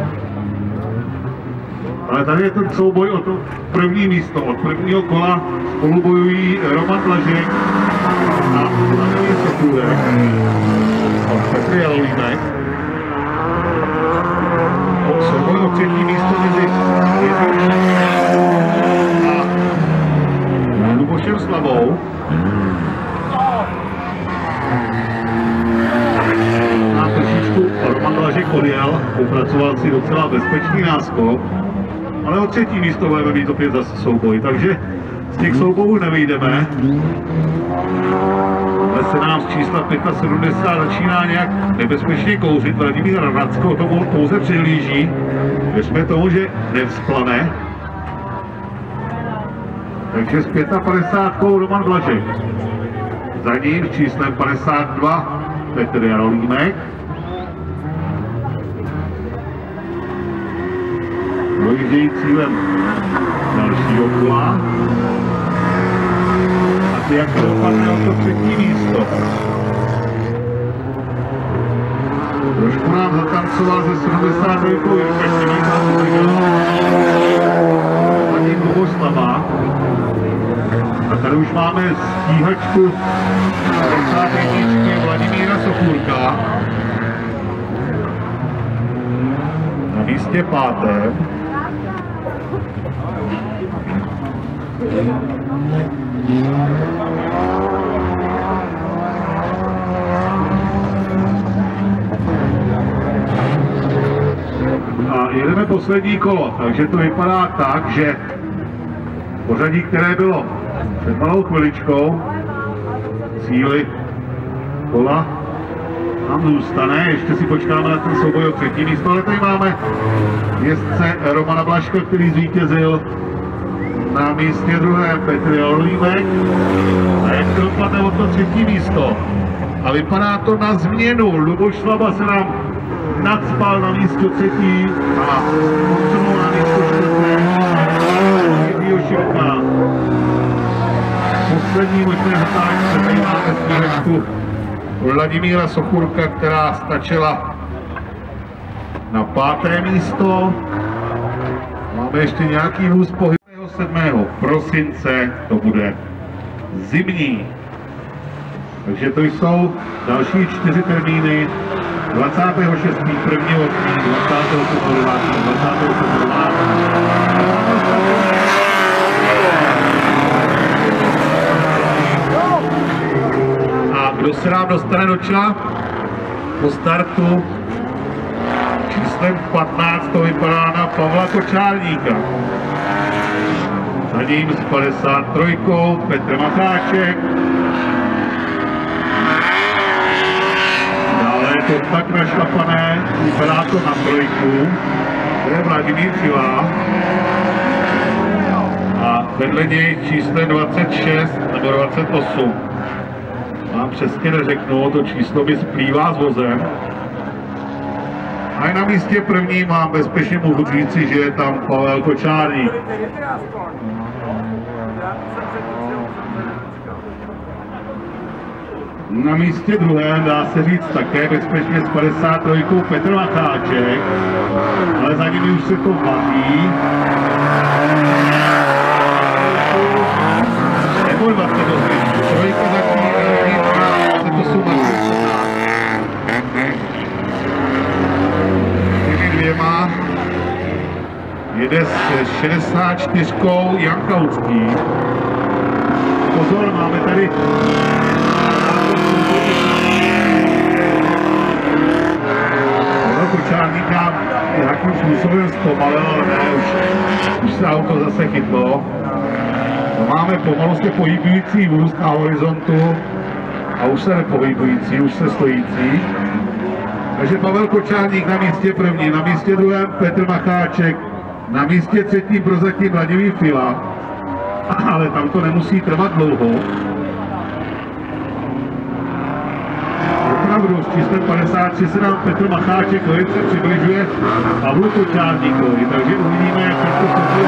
[SPEAKER 1] Ale tady je ten souboj o to první místo. Od prvního kola spolu bojují Roman Blažek a Vladimír Sochůrek. A Petr Jarolímek. Souboj o třetí místo mezi a Lubošem Slavou. Na trošičku Roman Blažek odjel, upracoval si docela bezpečný náskok, ale o třetí místo budeme mít opět zase souboj, takže z těch soubojů nevyjdeme. Ale se nám z čísla sedmdesát pět začíná nějak nebezpečně kouřit. Vladimír Racko tomu pouze přihlíží. Věřme tomu, že nevzplane. Takže z padesát pět Roman Blažek. Za ním s číslem padesát dva Petr Jarolímek. Dojíždějí cílem dalšího kola. A ty jak to dopadne o to třetí místo. Trošku nám zatancoval ze sedmdesát dva Jirka Šimík a tím Luboš Slaba. A tady už máme stíhačku padesát jedna Vladimíra Sochůrka na místě pátém. A jedeme poslední kolo, takže to vypadá tak, že pořadí, které bylo před malou chviličkou, cíli kola nám zůstane, ještě si počkáme na ten souboj o třetí místo, ale tady máme jezdce Romana Blažka, který zvítězil na místě druhé Petr Jarolímek. A jak to dopadne o to třetí místo? A vypadá to na změnu. Luboš Slaba se nám nadspal na místo třetí a posunul na místo čtvrté Jiřího Šimka. Poslední možné zatáčce, tady máme stíhačku Vladimíra Sochůrka, která stačila na páté místo. Máme ještě nějaký vůz pohybu. sedmého prosince to bude zimní. Takže to jsou další čtyři termíny. dvacátého šestého prvního dvacátého devátého dvacátého devátého A kdo se nám dostane do čela po startu číslem patnáct, to vypadá na Pavla Kočárníka. Za ním s padesát tři Petr Macháček. Dále je to tak našlapané, vypadá to na trojku. To je Vladimír Fila. A vedle něj číslo dvacet šest nebo dvacet osm. Mám přesně neřeknu, to číslo mi splývá s vozem. A na místě první mám bezpečně mohu říci, že je tam Pavel Kočárník. Na místě druhém dá se říct také bezpečně s padesát tři Petr Macháček, ale za nimi už se to mazí. Nebo dvacet osm, trojka zatím, dvacet osm těmi dvěma jede s šedesát čtyři Jan Kaucký. Pozor, máme tady Kočárník nám nějakým způsobem zpomalil, ale ne, už, už se auto zase chytlo. No, máme pomalu se pohybující vůz na horizontu a už se nepohybující, už se stojící. Takže Pavel Kočárník na místě první, na místě druhém Petr Macháček, na místě třetím prozatím Vladimír Fila, ale tam to nemusí trvat dlouho. Opravdu s číslem padesát tři se nám Petr Macháček velice přibližuje Pavlu Kočárníkovi, takže uvidíme, jak to se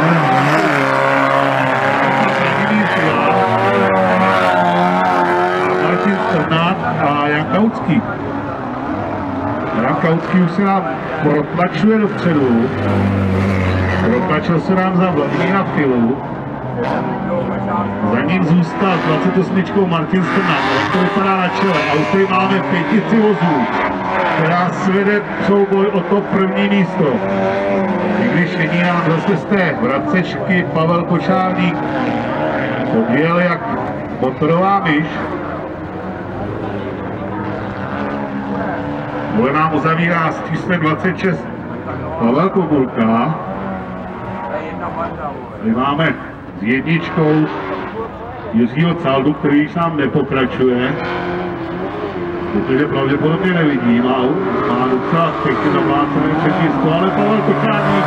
[SPEAKER 1] a Martin Strnad a Jan Kaucký. Jan Kaucký už se nám protlačuje dopředu, protlačil se nám za Vladimíra Filu. Za ním zůstal dvacet osm Martin Strnad, to vypadá na čele a už tady máme pětici vozů, která svede souboj o to první místo. I když jedí nám zase z té vracečky Pavel Kočárník odjel jak motorová myš. Boj nám uzavírá s číslem dvacet šest Pavel Kobulka. Tady máme s jedničkou Jiřího Caldu, který již nám nepokračuje, protože pravděpodobně nevidí, má, má docela pěkně zaplácené přednízko, ale Pavel Kočárník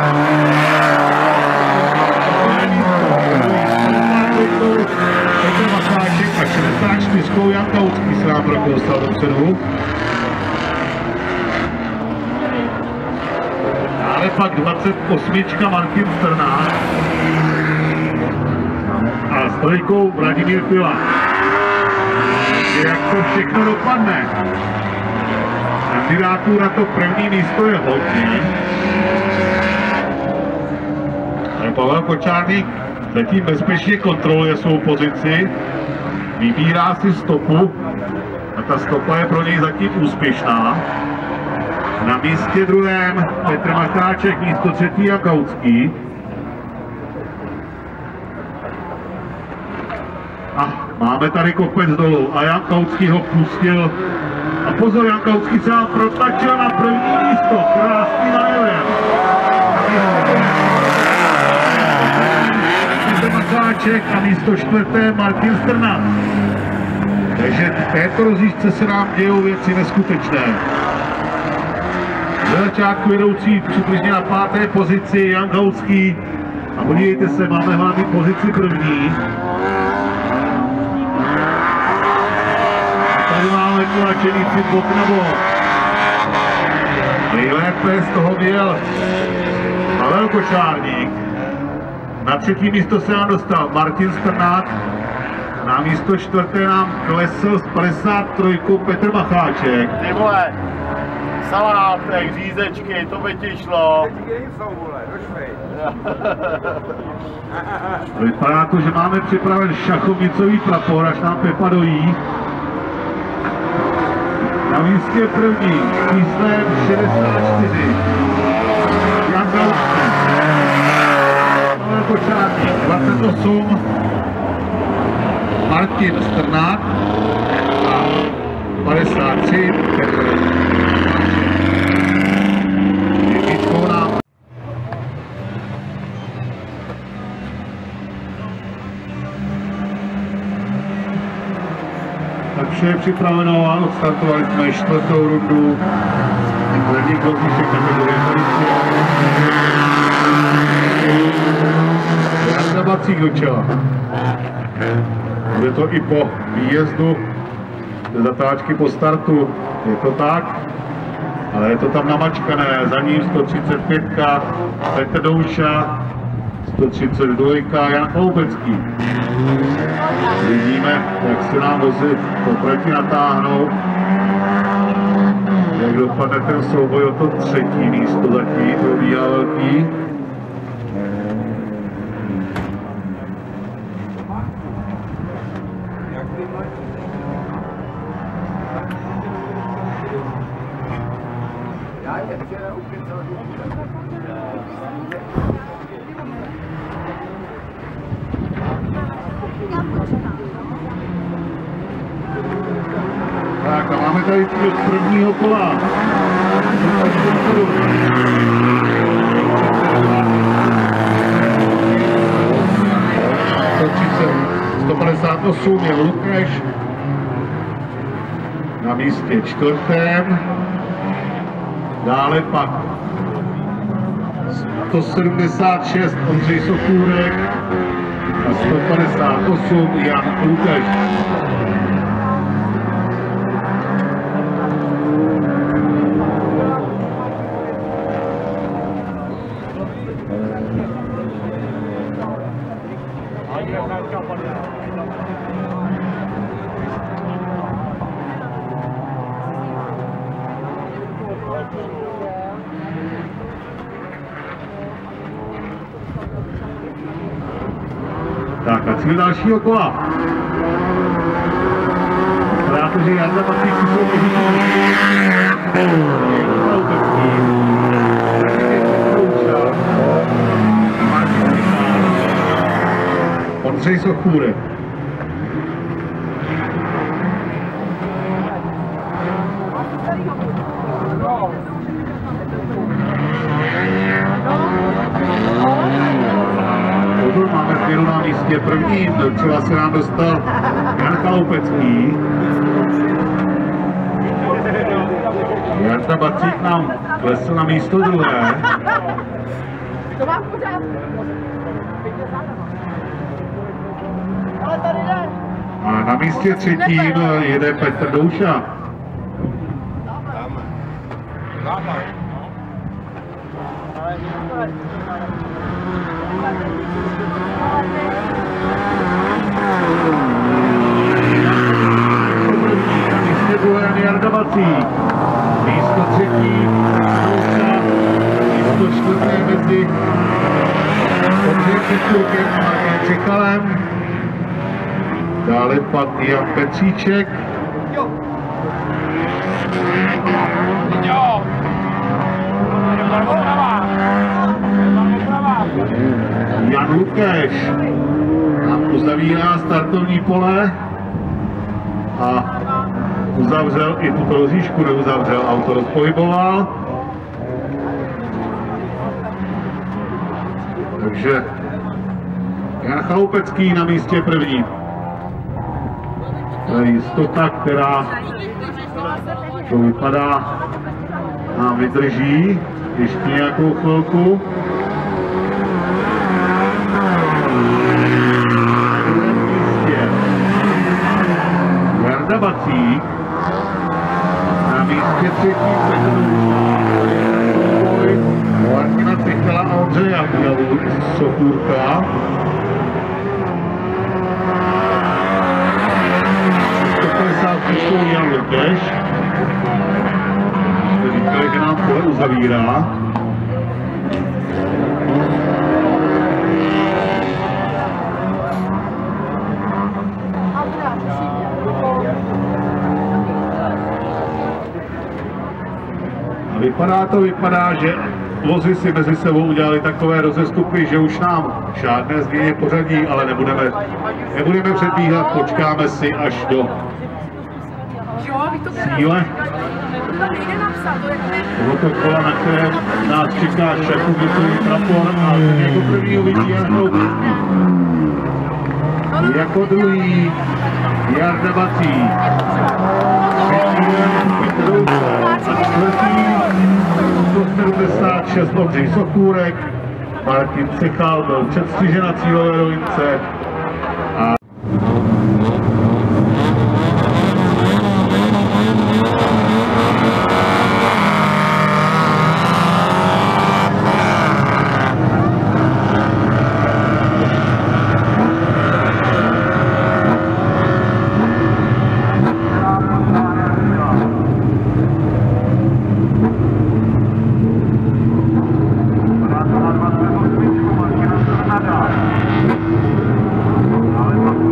[SPEAKER 1] Petr Macháček a šedesát čtyři Jan Kaucký se nám prokostal dopředu. Ale pak dvacet osm Martin Strnad a s trojkou Vladimír Fila. Jak to všechno dopadne? Kandidátů na to první místo je hodně. Ale Pavel Kočárník zatím bezpečně kontroluje svou pozici, vybírá si stopu a ta stopa je pro něj zatím úspěšná. Na místě druhém Petr Macháček, místo třetí Jan Kaucký. A máme tady kopec dolů a Jan Kaucký ho pustil. A pozor, Jan Kaucký se nám protlačil na první místo, krásný manévrem. Petr Macháček a místo čtvrté Martin Strnad. Takže v této rozjížďce se nám dějou věci neskutečné. Ze začátku jedoucí přibližně na páté pozici Jan Kaucký. A podívejte se, máme hlavní pozici první. A tady máme tlačeníci bok na bok. Nejlépe z toho měl Pavel Kočárník. Na třetí místo se nám dostal Martin Strnad. Na místo čtvrté nám klesl z padesát tři Petr Macháček.
[SPEAKER 2] Ty vole, salátek, řízečky, to by ti šlo.
[SPEAKER 1] Vypadá to, že máme připraven šachovnicový prapor, až nám Pepa dojí. Na místě první, číslem šedesát čtyři. Jan Kaucký. Pavel Kočárník, dvacet osm. Martin Strnad a padesát tři Petr Jedničkou nám Vše je připraveno a odstartovali jsme čtvrtou rundu. První kolíček kategorie policie. Jarda Bacík do čela. Bude to i po výjezdu ze zatáčky po startu. Je to tak, ale je to tam namačkané. Za ním sto třicet pět Petr Douša, sto třicet dva Jan Chloupecký. Vidíme, jak se nám vozy poproti natáhnou. Jak dopadne ten souboj o to třetí místo zatím, probíhá velký. Tak a máme tady z prvního kola. sto padesát osm je Lukáš na místě čtvrtém. Dále pak sto sedmdesát šest Ondřej Sokůrek a sto padesát osm Jan Lukáš. Tak a cíl dalšího kola. Operátoři Jarda Bacík si soutěží. Ondřej Sochůrek. Máme změnu na místě první, třeba se nám dostal Jan Chloupecký. Jarda Bacík nám klesl na místo druhé. A na místě třetím jede Petr Douša. Místě druhé Jarda Bacík. Místo třetí Douša. Místo čtvrté mezi Ondřejem Petrukem a Markem Čekalem. Dále pak Jan Petříček. Jan Lukáš nám uzavírá startovní pole a uzavřel i tuto rozjížďku, neuzavřel, auto rozpohyboval. Takže Jan Chloupecký na místě první. To je jistota, která to vypadá nám vydrží ještě nějakou chvilku. Jarda Bacík na místě třetí Martina Cichala a Ondřeja Sokůrka. sto padesát pět Jan Lukáš. Jste říkali, že nám pole uzavírá. A vypadá to, vypadá, že vozy si mezi sebou udělali takové rozestupy, že už nám žádné změně pořadí, ale nebudeme, nebudeme předbíhat, počkáme si až do cíle. Tohoto kola, na kterém nás čeká šachovitový prapor a jako první uvidí Jan Chloupecký. Jako druhý Jarda Bací. Čtvrtý, sto sedmdesát šest Ondřej Sokůrek, Martin Cichal byl předstřižen na cílové rovince. A
[SPEAKER 4] Ale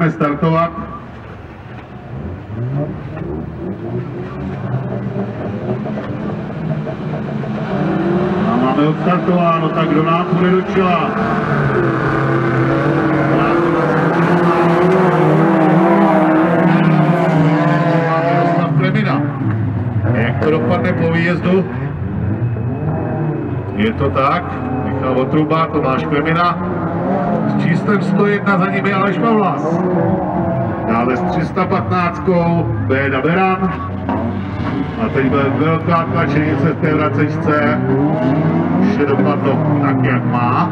[SPEAKER 1] můžeme startovat. A máme odstartováno, tak kdo nám půjde do čela? Miroslav Klemina. Jak to dopadne po výjezdu? Je to tak, Michal Votruba, Tomáš Klemina. S číslem sto jedna za nimi Aleš Pavlas. Dále s tři sta patnáct Béda Beran. A teď bude velká tlačenice v té vracečce. Vše dopadlo tak, jak má.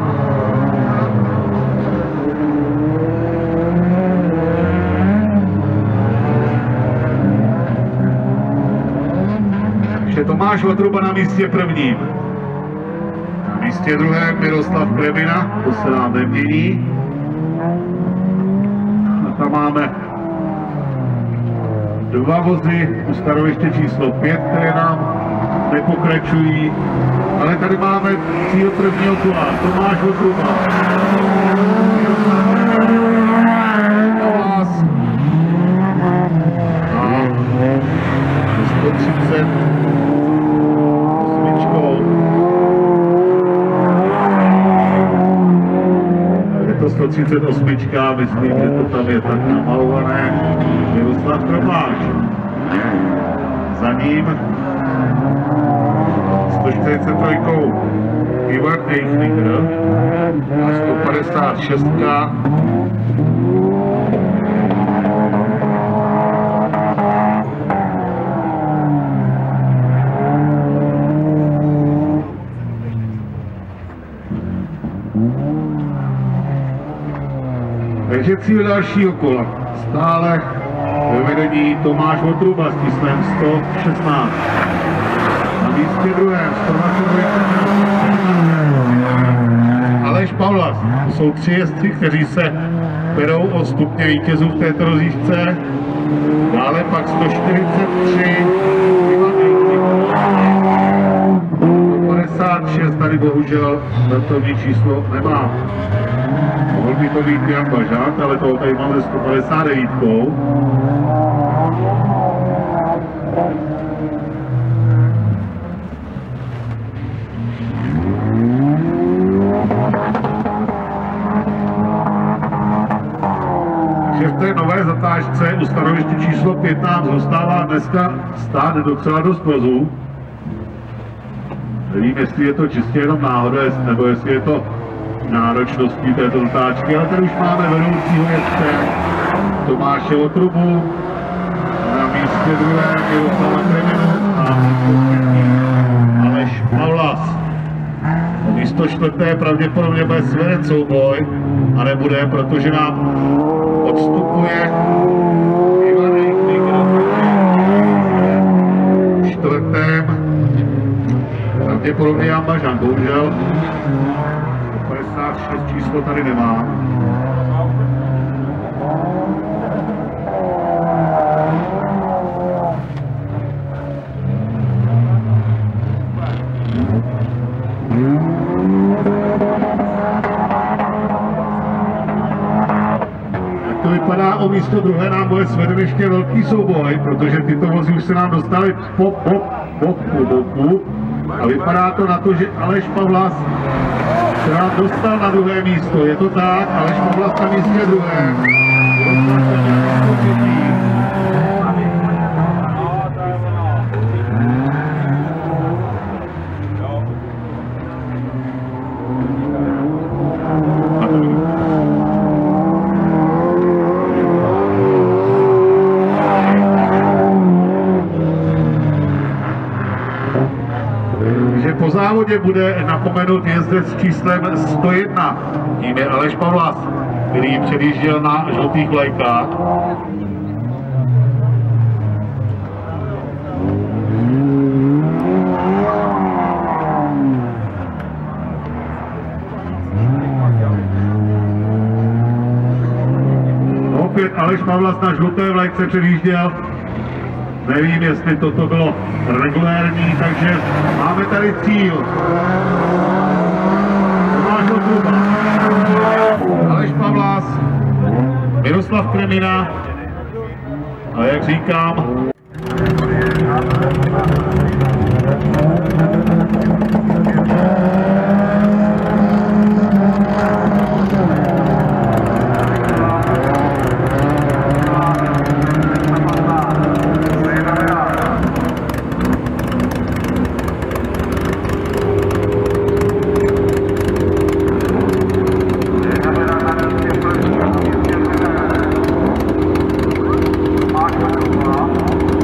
[SPEAKER 1] Takže Tomáš Votruba na místě prvním. Na místě druhém Miroslav Klemina, to se nám nemění. A tam máme dva vozy u stanoviště číslo pět, které nám nepokračují, ale tady máme cíl prvního kola, Tomáš Votruba. A sto třicet osmičkou. Je to sto třicet osm, myslím, že to tam je tak namalované. Miroslav Kropáč. Za ním sto čtyřicet tři Ivan Eichlinger a sto padesát šest. Takže cíl dalšího kola. Stále ve vedení Tomáš Votruba s číslem sto šestnáct. Na místě druhém sto dvacet dva. Aleš Pavlas. To jsou tři jezdci, kteří se berou o stupně vítězů v této rozjížďce. Dále pak sto čtyřicet tři. sto padesát šest tady bohužel startovní číslo nemá. Mohl by to být Jan Bažant, ale toho tady máme sto padesát devět. Takže v té nové zatáčce u stanoviště číslo pět nám zůstává dneska stát docela dost vozů. Nevím, jestli je to čistě jenom náhoda, nebo jestli je to náročností této zatáčky, ale tady už máme vedoucího jezdce Tomáše Votrubu, na místě druhé Miroslava Kleminu a Aleš Pavlas. Místo čtvrté pravděpodobně bude svědec souboj a nebude, protože nám odstupuje Ivan Eichlinger. Čtvrtém pravděpodobně Jan Bažant, bohužel padesát šest číslo tady nemá. Tak to vypadá, o místo druhé nám bude sveden ještě velký souboj, protože tyto vozy už se nám dostaly po, po, po, po boku. A vypadá to na to, že Aleš Pavlas se nám dostal na druhé místo. Je to tak, Aleš Pavlas na místě druhé. Po závodě bude napomenut jezdec s číslem sto jedna. Tím je Aleš Pavlas, který předjížděl na žlutých vlajkách. Opět Aleš Pavlas na žluté vlajce předjížděl. Nevím, jestli toto bylo regulérní, takže máme tady cíl. Tomáš Votruba, Aleš Pavlas, Miroslav Kremina. A jak říkám,
[SPEAKER 4] Máš to,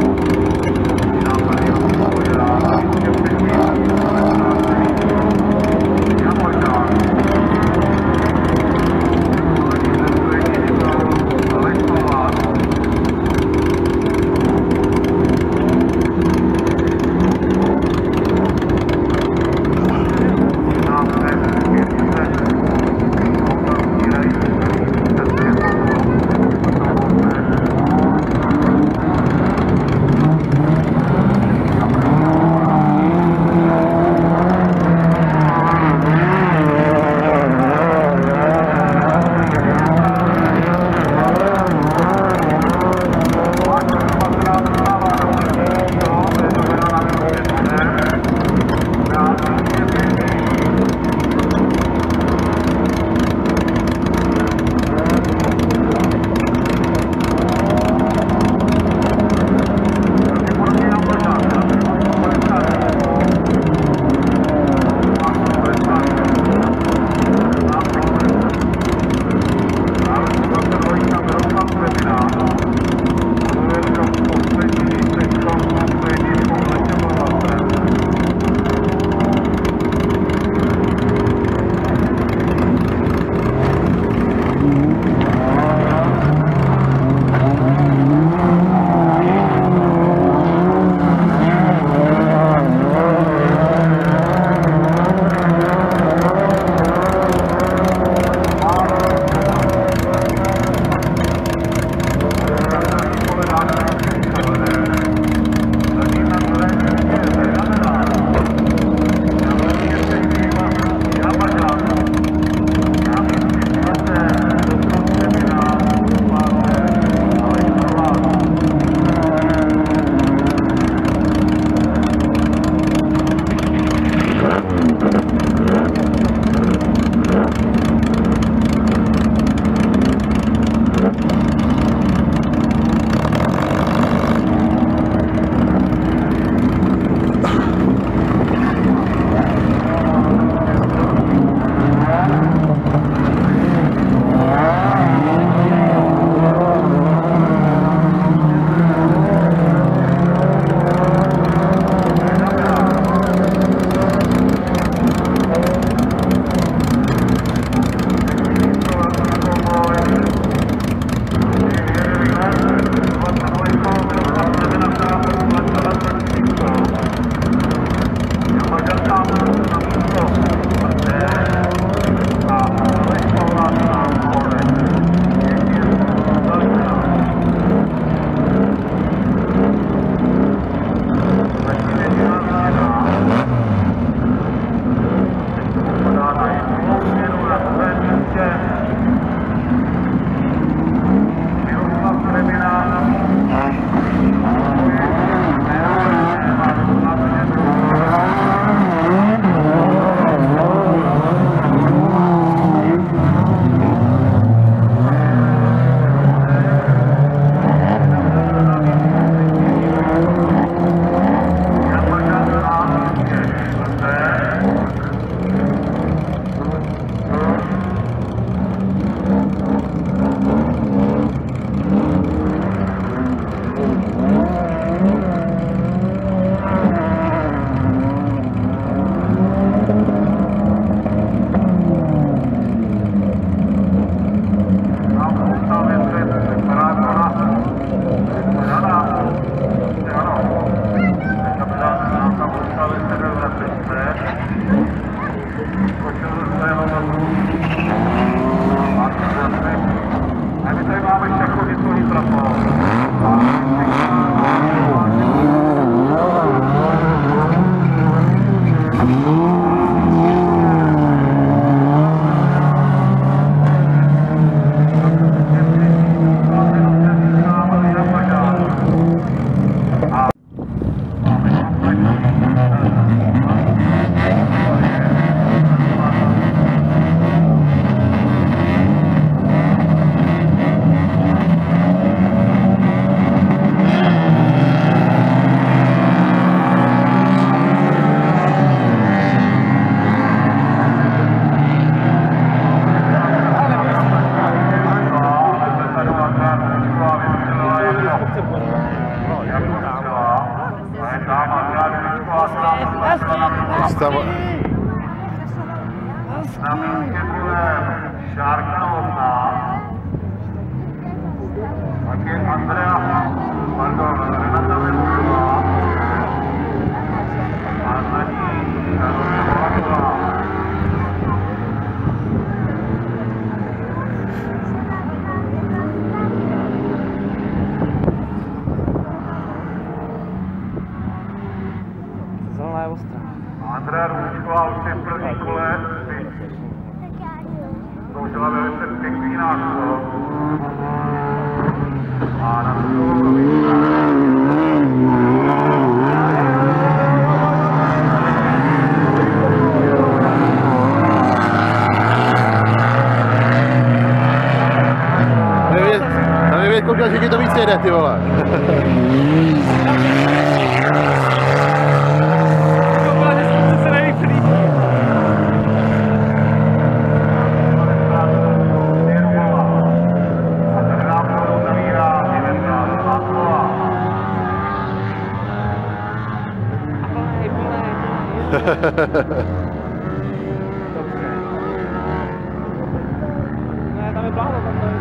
[SPEAKER 4] Tam...
[SPEAKER 1] Na místě druhém Šárka Novotná. Pak je Andrea, pardon, Renata Nebutová. A za ní Karolina Valaková.
[SPEAKER 2] Zelená je ostrá.
[SPEAKER 1] Andrea Růčková už je v první kole. Zkoušela velice pěkný náskok. A na to
[SPEAKER 4] Tam je vědět, koukal, že ti to víc jede, ty vole.
[SPEAKER 2] Dobře. Ne, tam je bláho, tam to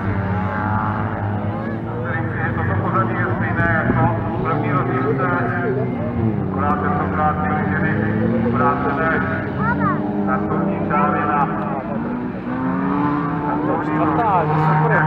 [SPEAKER 2] je.
[SPEAKER 1] Toto pořadí je stejné jako první rozdílce, akorát tentokrát měli ženy obrácené startovní čáry na startovní
[SPEAKER 2] Čtvrtá, to je super.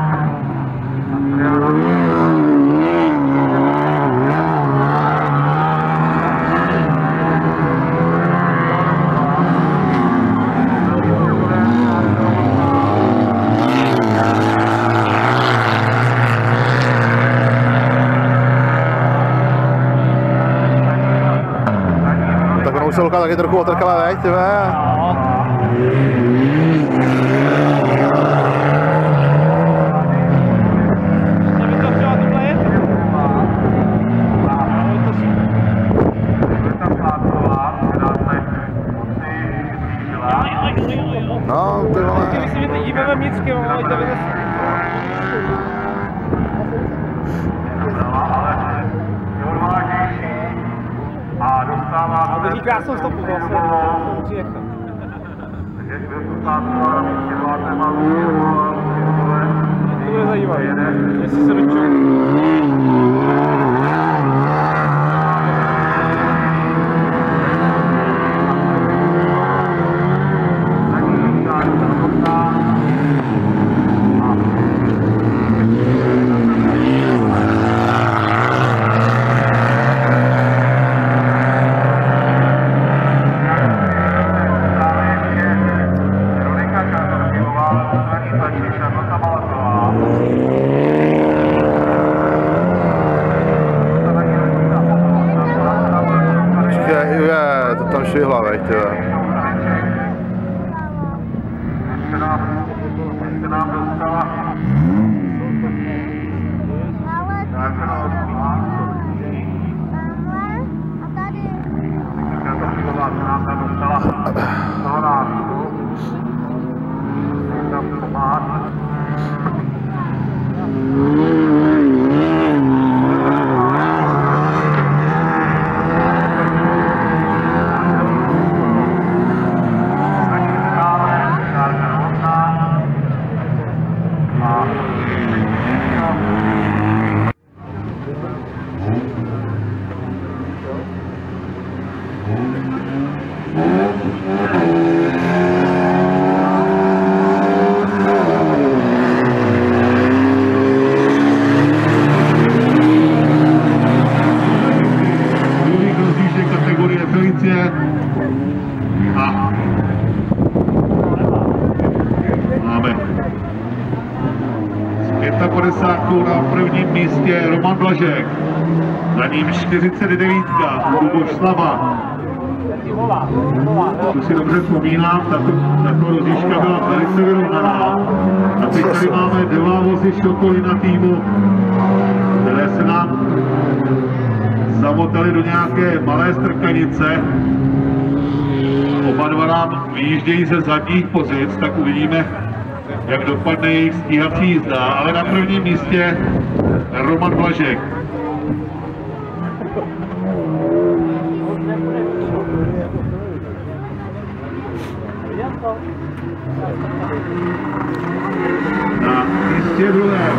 [SPEAKER 4] Tak ono už se Luka taky trochu otrkala, veď, ty ve? No, ty vole.
[SPEAKER 2] Ty myslím, že teď jíbeme míčky, ale to vynese.
[SPEAKER 1] A dostává...
[SPEAKER 2] Ale drží krásnou stopu vlastně, musí nechat.
[SPEAKER 1] Takže byl to státková na místě dvacet malou.
[SPEAKER 2] To bude zajímavé, jestli se dočou.
[SPEAKER 4] Je, to tam švihla, veď, ty ve.
[SPEAKER 1] Ještě nám dostala a máme s padesát pět na prvním místě Roman Blažek, za ním čtyřicet devět Luboš Slava. Tu si dobře vzpomínám, tato, tato rozjížďka byla velice vyrovnaná. A teď tady máme dva vozy Šokolina týmu, které se nám zamotaly do nějaké malé strkanice. Oba dva nám vyjíždějí ze zadních pozic, tak uvidíme, jak dopadne jejich stíhací jízda, ale na prvním místě Roman Blažek. Na místě druhém.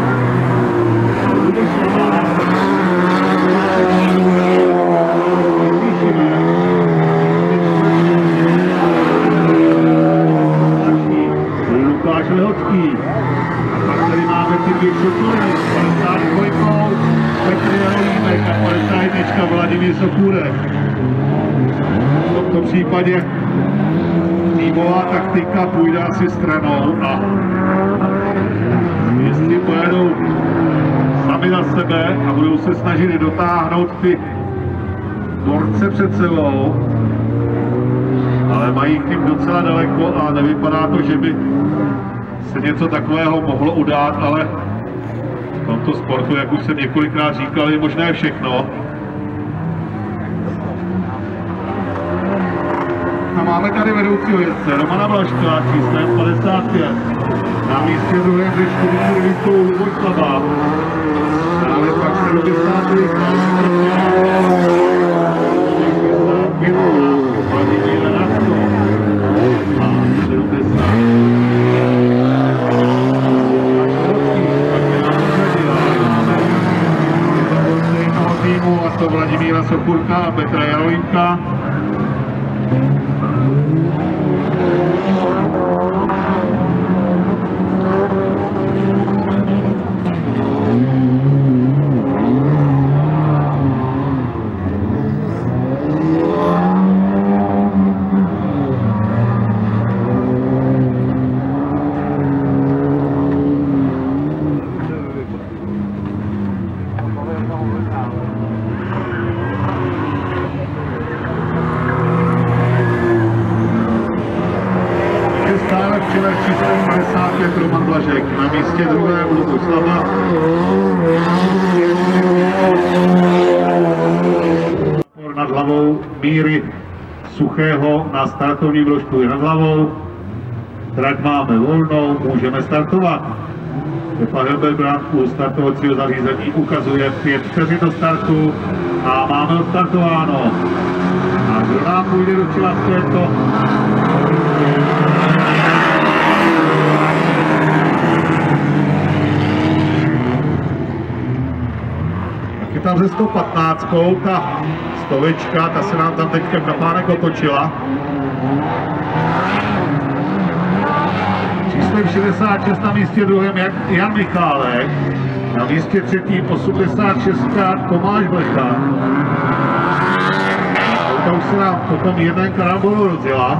[SPEAKER 1] Lukáš Lehocký. A pak tady máme ty dvě šotury. padesát dva Petr Jarolímek a padesát jedna Vladimír Sokůrek. V tomto případě týmová taktika půjde asi stranou a jestli pojedou sami na sebe a budou se snažit dotáhnout ty borce před sebou, ale mají k nim docela daleko a nevypadá to, že by se něco takového mohlo udát, ale v tomto sportu, jak už jsem několikrát říkal, je možné všechno. A máme tady vedoucího jezdce Romana Blažka, číslem padesát pět. Na místě druhém ze čtyřicet devět Luboš Slaba. Dále pak sedmdesát tři Vladimír Lenarsko. A sedmdesát týmu, a to Vladimíra Sokurka a Petra Jarolímka. padesát pět Roman Blažek, na místě druhém Luboš Slaba. Nad hlavou Míry Suchého na startovní vložku je nad hlavou. Trať máme volnou, můžeme startovat. Pepa Hilberbrand u startovacího zařízení ukazuje pět vteřin do startu a máme odstartováno. A kdo nám půjde do čela z této? Tam ze sto patnáct, ta stovečka, ta se nám tam teďka kapánek otočila. Číslem šedesát šest na místě druhém Jan Michálek, na místě třetím osmdesát šest Tomáš Blecha. Ta už se nám potom jeden karambolu rozjela.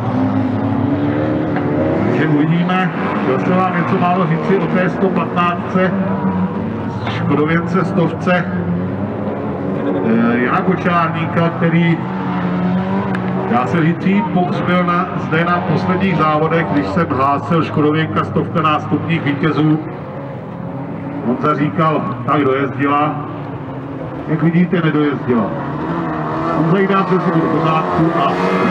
[SPEAKER 1] Takže uvidíme, zase vám něco málo říci o té sto patnáct Škodověnce stovce Jana Kočárníka, který, dá se říct, byl na, zde na posledních závodech, když jsem hlásil Škodověnka stovka nástupních vítězů. On zaříkal, tak dojezdila, jak vidíte, nedojezdila. On zajídá se si do pořádku a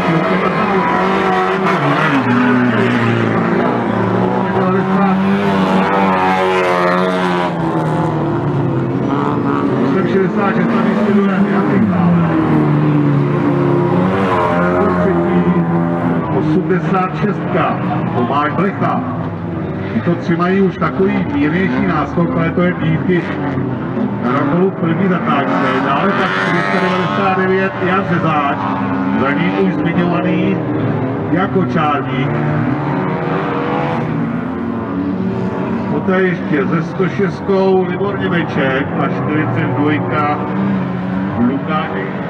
[SPEAKER 1] šedesát šest na místě druhém Jan Michálek. osmdesát šest Tomáš Blecha. Tyto tři mají už takový mírnější náskok, ale to je díky Rambolu v první zatáčce. Dále tak čtyři sta devadesát devět Jan Zezáč, za ním už zmiňovaný Jan Kočárník. Poté ještě ze sto šest Libor Němeček a čtyřicet dva Lukáš.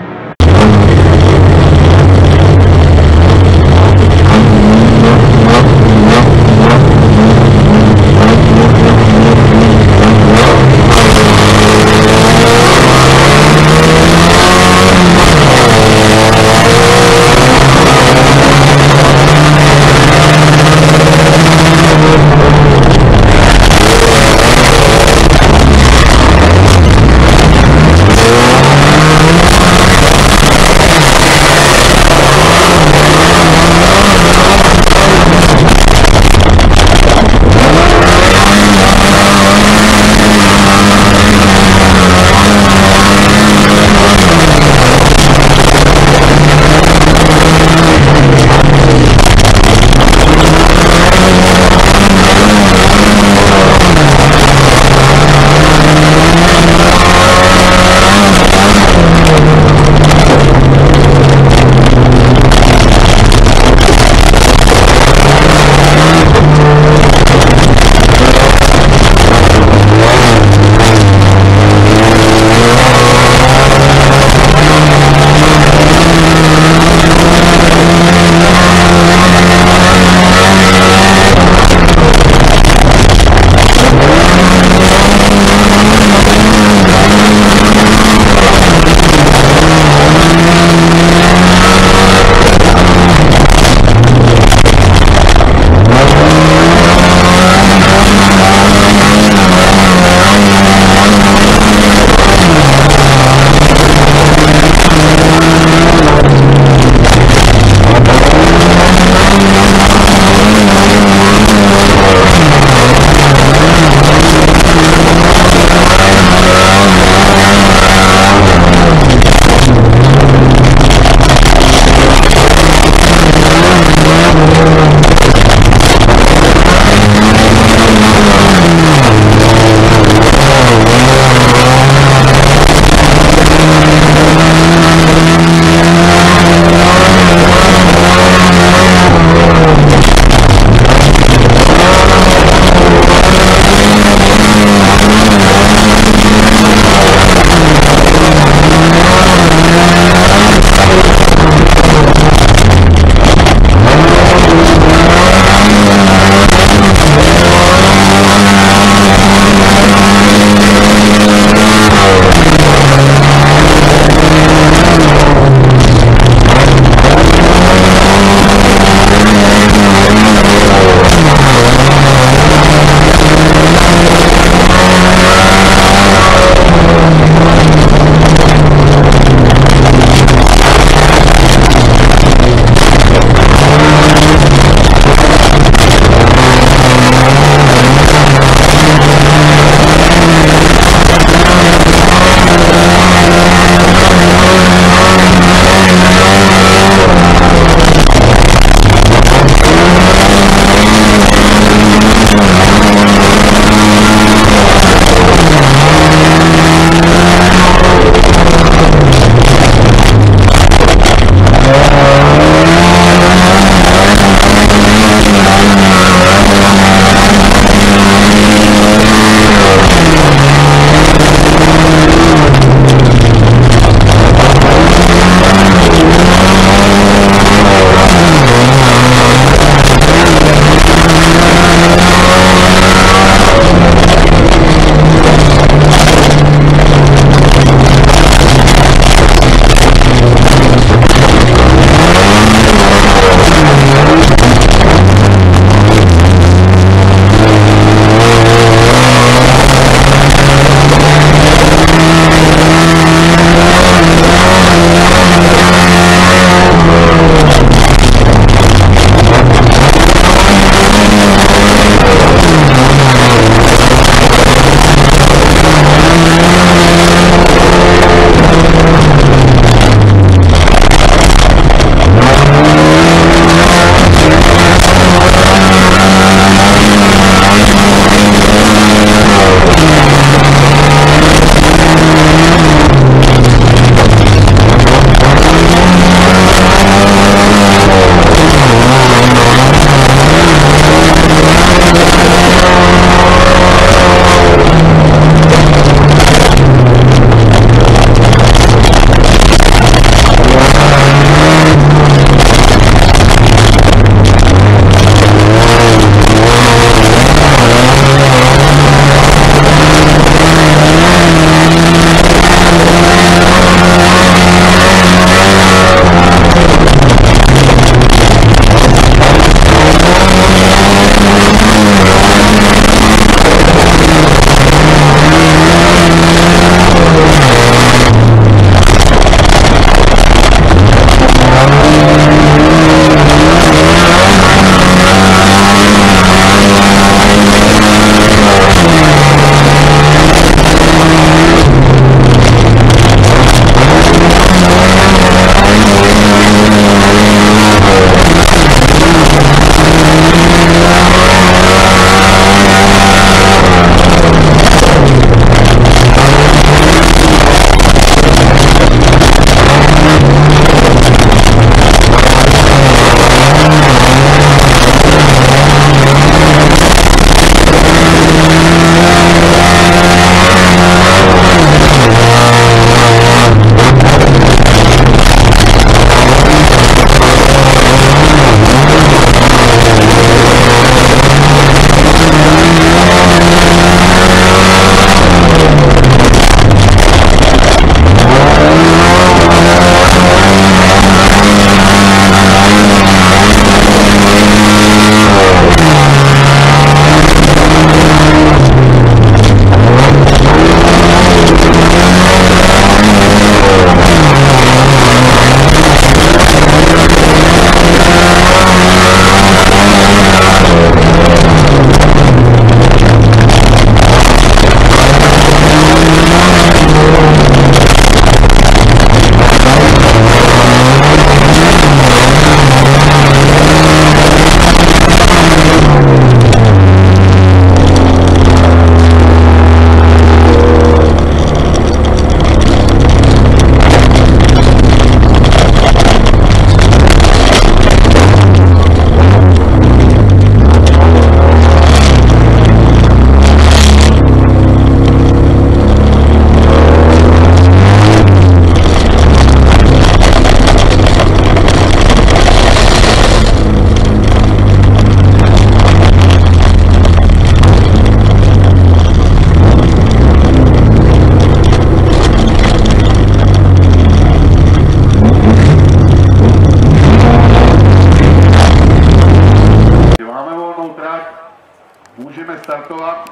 [SPEAKER 1] startovat.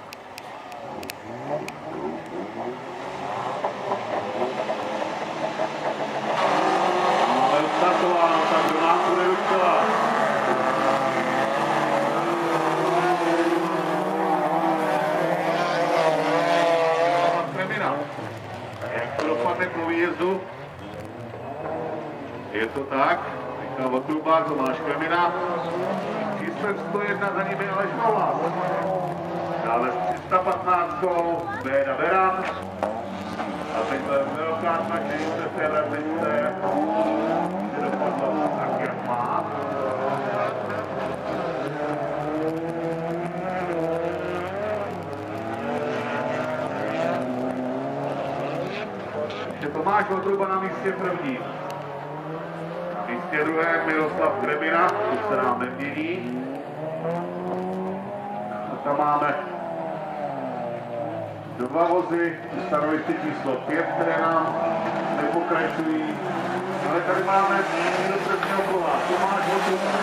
[SPEAKER 1] Ale startováno, tak do nás bude docela. Jak to dopadne po výjezdu? Je to tak, Michal Votrubák, Tomáš Kremina. Číslem sto jedna za nimi Aleš Pavlás. Dále s tři sta patnáct Béda Beran. A teď to je velká značenice v té vratice. Že dopadlo tak, jak má. Tomáš Votruba na místě první. Na místě druhém Miroslav Kremina, to se nám nemění. A tam máme dva vozy, stanoviště číslo pět, které nám nepokračují. Ale tady máme do prvního kola Tomáš Votruba.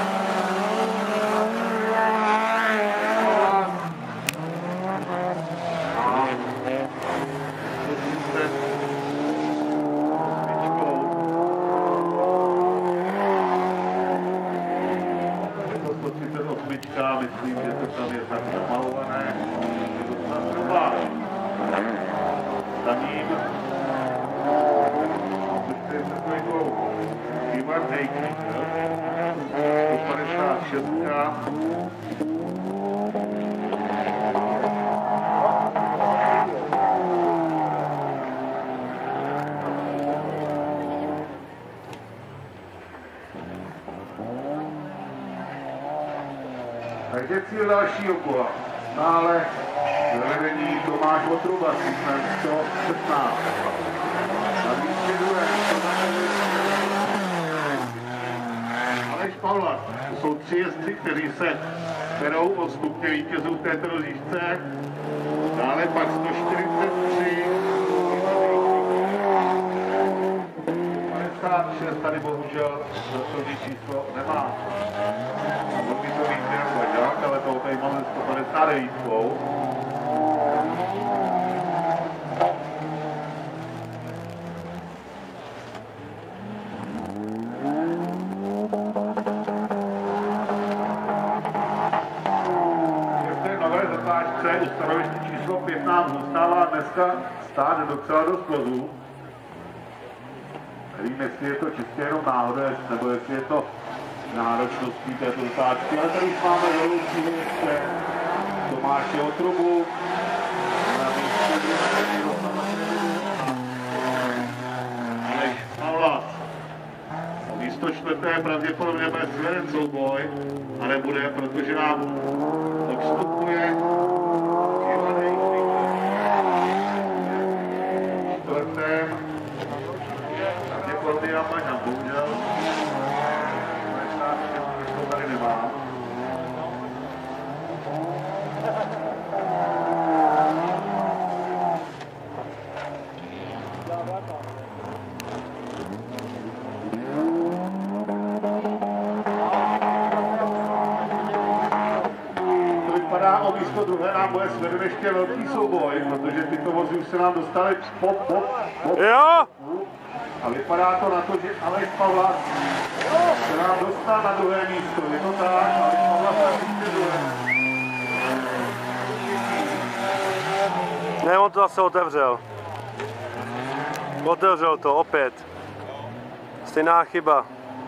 [SPEAKER 1] Myslím, že to tam je tak zamalované, že to snad zhruba za ním. To je takovou Ivan Hejkník, sto padesát šest. Takže cíl dalšího kola. Stále ve vedení Tomáš Votruba, číslem sto šestnáct. Na místě druhé. Aleš Pavlás. To jsou tři jezdci, kteří se berou o stupně vítězů v této rozjížďce. Dále pak sto čtyřicet tři. padesát šest tady bohužel dostatečné číslo nemá. Mohl by to být nějak Bažák, ale toho tady máme sto padesát devět. V té nové zatáčce u stanoviště číslo pět nám zůstává dneska stát docela dost vozů. Nevím, jestli je to čistě jenom náhoda, nebo jestli je to náročností této zatáčky, ale tady už máme vedoucího ještě Tomáše Votrubu. Aleš Pavlás. Místo čtvrté pravděpodobně bez jeden souboj, a nebude, protože nám odstupuje Ivan Hejkník. Čtvrtém pravděpodobně Bažák, bohužel. To tady nemá. To vypadá o místo druhé nám bude sveden ještě velký souboj, protože tyto vozy už se nám dostaly pop, pop, pop.
[SPEAKER 5] Jo!
[SPEAKER 1] A vypadá to na to, že Aleš Pavlás se nám dostal na druhé místo. Je to tak, Aleš Pavlás na místě druhé.
[SPEAKER 5] Ne, on to zase otevřel. Otevřel to opět. Stejná chyba.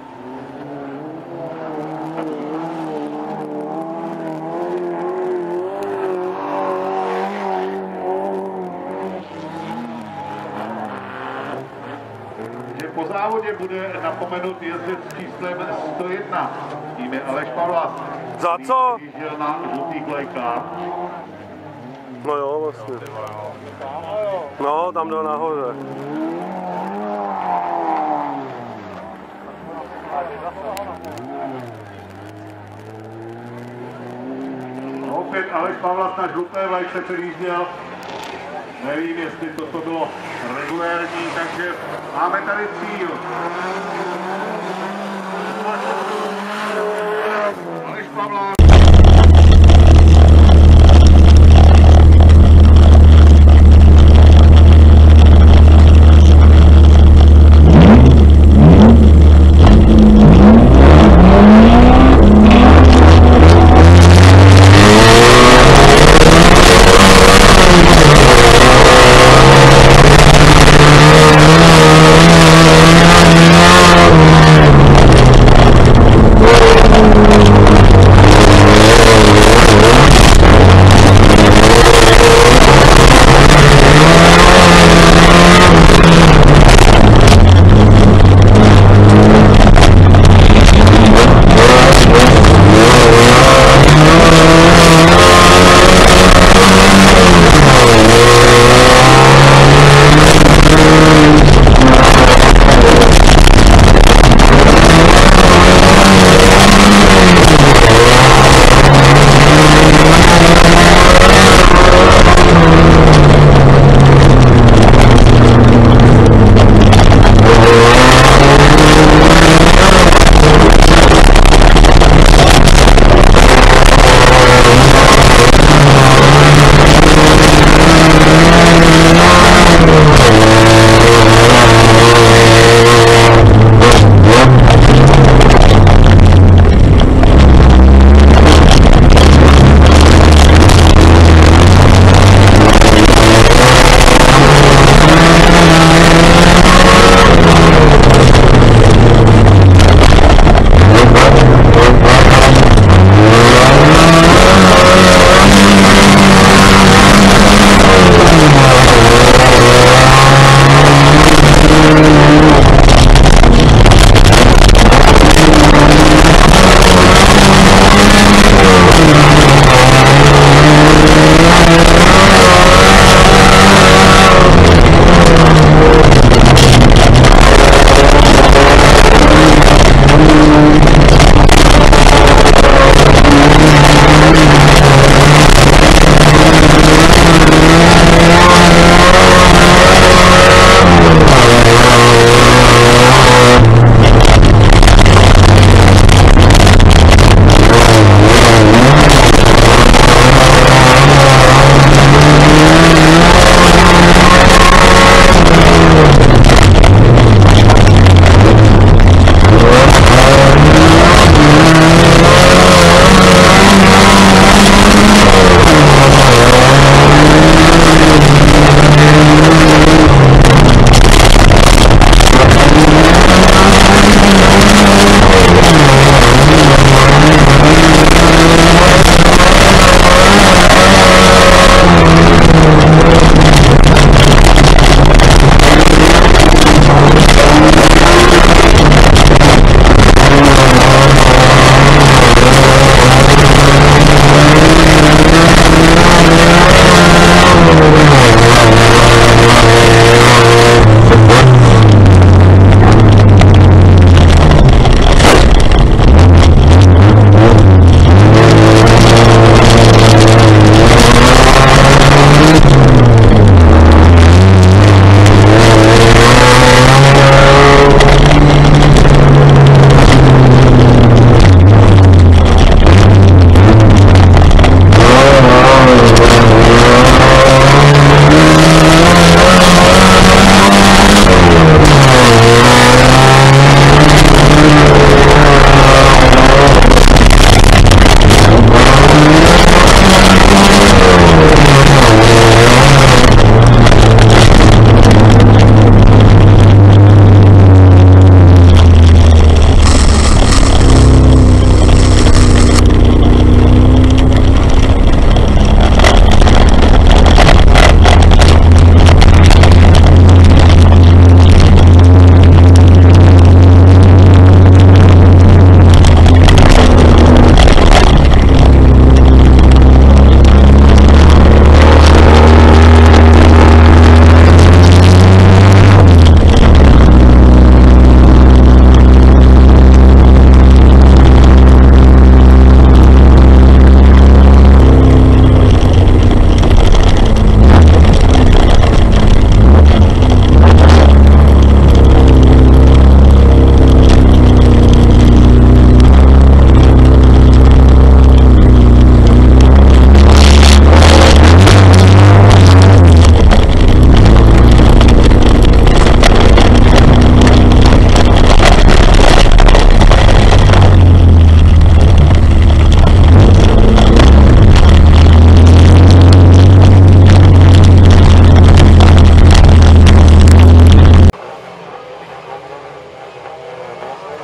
[SPEAKER 1] Po závodě bude napomenut jezdec s číslem sto jedna. Tím je Aleš Pavlás.
[SPEAKER 5] Za co?
[SPEAKER 1] Který žil na žlutých vlajkách.
[SPEAKER 5] No jo, vlastně. No, tam jde nahoře.
[SPEAKER 1] No, opět Aleš Pavlás na žluté vlajce předjížděl. Nevím, jestli toto bylo regulérní, takže máme tady cíl. Aleš Pavlás.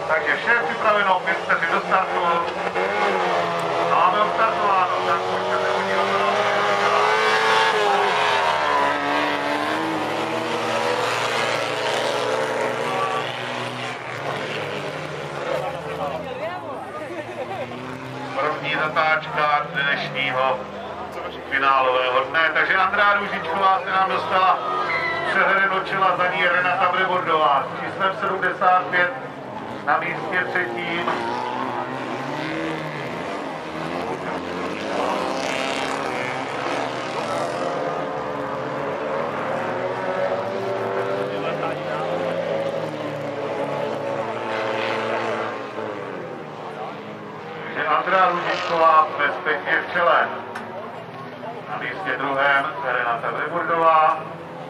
[SPEAKER 1] Takže vše je připraveno, pět vteřin do startu. Máme odstartováno, tak pojďte se podívat na nás. První zatáčka dnešního finálového dne. Takže Andrea Růžičková se nám dostala přehledem do čela, za ní Renata Brebordová s číslem sedmdesát pět na místě třetím. Takže Andrea Růžičková bezpečně v čele. Na místě druhém Renata Brebordová.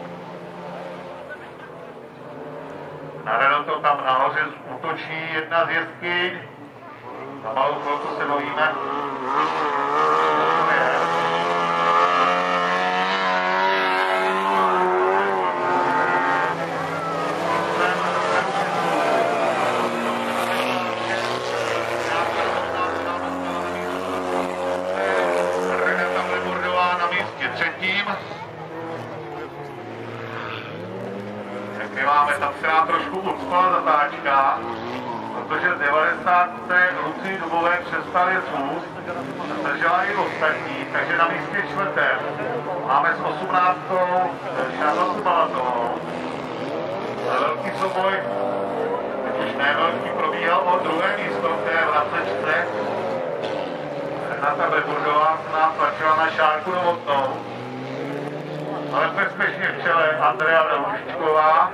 [SPEAKER 1] Na Renato tam nahoře útočí jedna z jezdky. Za malou chvilku se bavíme. Renata Brebordová na místě třetím. Máme, tam se nám trošku ucpala zatáčka, protože z devadesátce Lucí Dubové přestali svůz, zdržela i ostatní, takže na místě čtvrtém máme s osmnáctkou Charlotte Balatovou. Velký souboj, teď už ne velký, probíhal o druhé místo v té vracečce. Renata Brebordová se nám tlačila na Šárku Novotnou, ale bezpečně v čele Andrea Růžičková.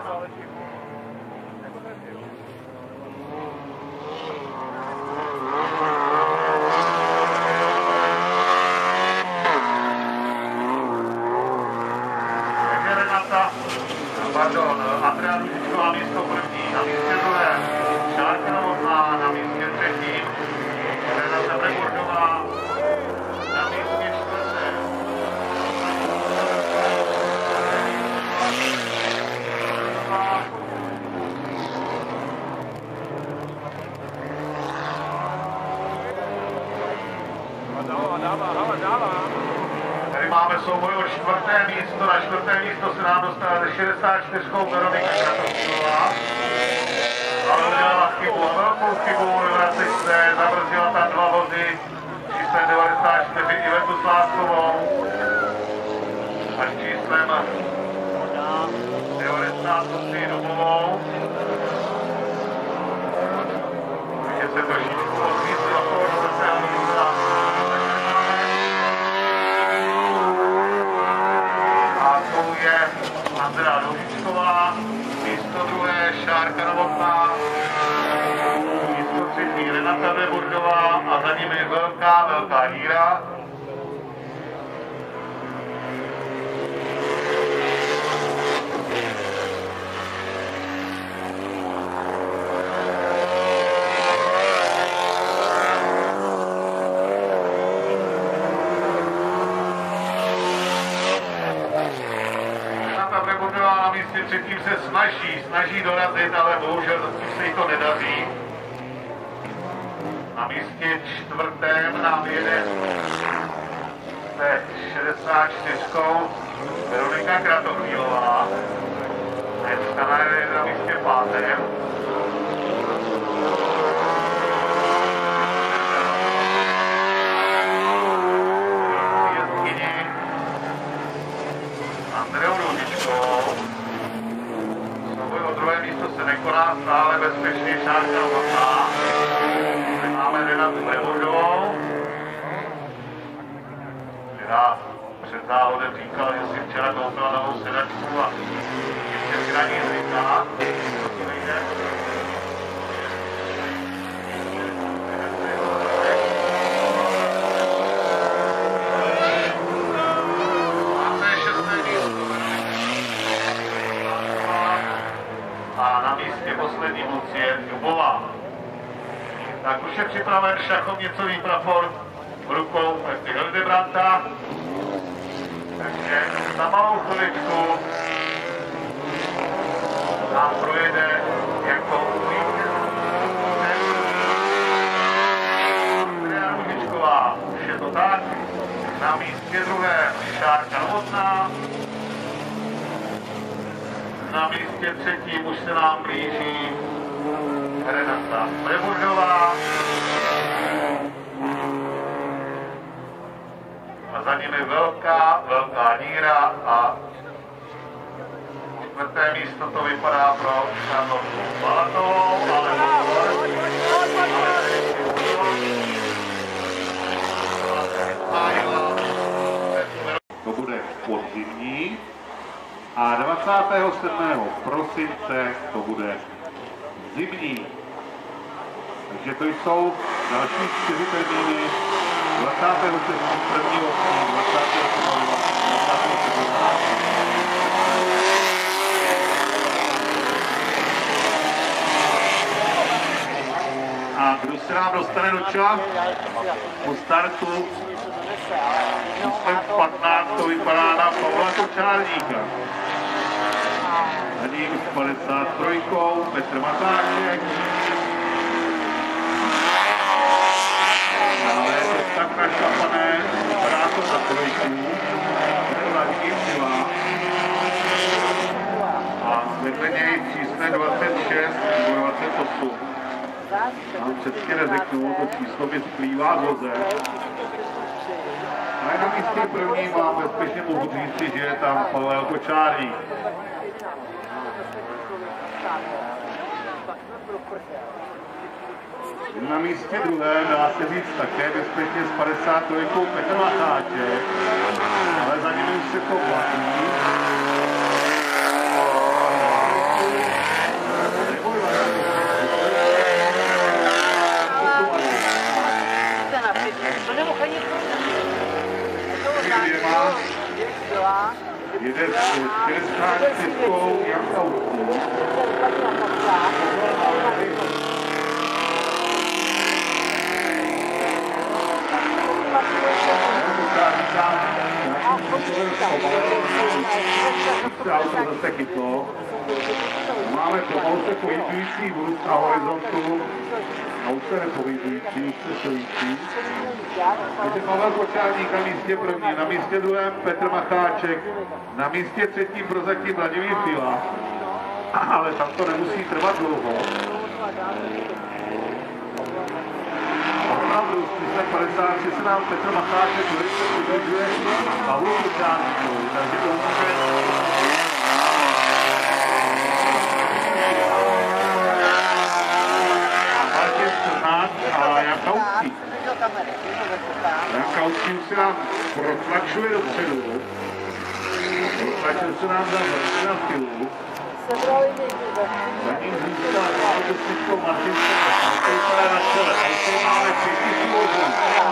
[SPEAKER 1] Takže Renata, pardon, Andrea Růžičková místo první, na místě druhé, Šárka Novotná na místě třetím, Renata Brebordová na místě čtvrté. Tady máme souboj o čtvrté místo, na čtvrté místo se nám dostala ze šedesát čtyři Veronika Kratovcová. Ale udělala chybu a velkou chybu ve vracečce, zabrzila tam dva vozy, číslem devadesát čtyři Ivetu Sláskovou a číslem devadesát tři Dubovou. Takže se trošičku odvízla toho čtvrtého místa. A tou je Andrea Růžičková, místo druhé Šárka Novotná, místo třetí Renata Brebordová a za nimi velká, velká díra. Na místě třetím se snaží, snaží dorazit, ale bohužel zatím se jí to nedaří. Na místě čtvrtém nám jede se šedesát čtyři Veronika Kratochvílová. Dneska jede na místě pátém. Jezdkyni Andreou Růžičkovou. Souboj o druhé místo se nekoná, stále bezpečně Šárka Novotná. Máme Renatu Brebordovou, která před závodem říkala, že si včera koupila novou sedačku a ještě si na ní zvyká. A na místě poslední Lucie Dubová. Tak už je připraven šachovnicový prafor v rukou Petry Hildebrandta. Takže za malou chviličku nám projede jako vítěz. místě třetím už se nám blíží Renata Prebužová. A za nimi velká, velká díra a čtvrté místo to vypadá pro Šarlotku Balatovou, ale to bude podzimní a dvacátého sedmého prosince to bude zimní. Takže to jsou další čtyři termíny dvacátého prvního dvacátého sedmého A kdo se nám dostane do čela po startu? Místem patnáct to vypadá na Pavla Kočárníka. A ním s padesát tři Petr Matáček. Ale je to tak našlapané, vypadá to za trojku. Vladimír Přivá. A vedle něj čísle dvacet šest nebo dvacet osm. Mám přesně neřeknu, to číslo mi splývá z voze. A na místě první mám bezpečně mohu říci, že je tam Pavel Kočárník. Na místě druhé dá se říct také bezpečně s padesát tři Petr Matáček, ale za ním už se to platí. Jede s čtyřicát čtyři Jan Kauský. Zase chytlo. Máme pomalce pohybující vůz na horizontu. A už se nepohybující, už se stojící. Takže Pavel Kočárník na místě první, na místě druhém Petr Macháček, na místě třetím prozatím Vladimír Fila. Ale tam to nemusí trvat dlouho. Opravdu s číslem padesát tři se nám Petr Macháček velice přibližuje Pavlu Kočárníkovi, takže to může... A Jan Kauský. Jan Kauský už se nám protlačuje dopředu. Protlačil se nám za vrství na Filu. Za ním zůstala dvacet Martin Stejpala na čele. A ještě máme třetí vozů.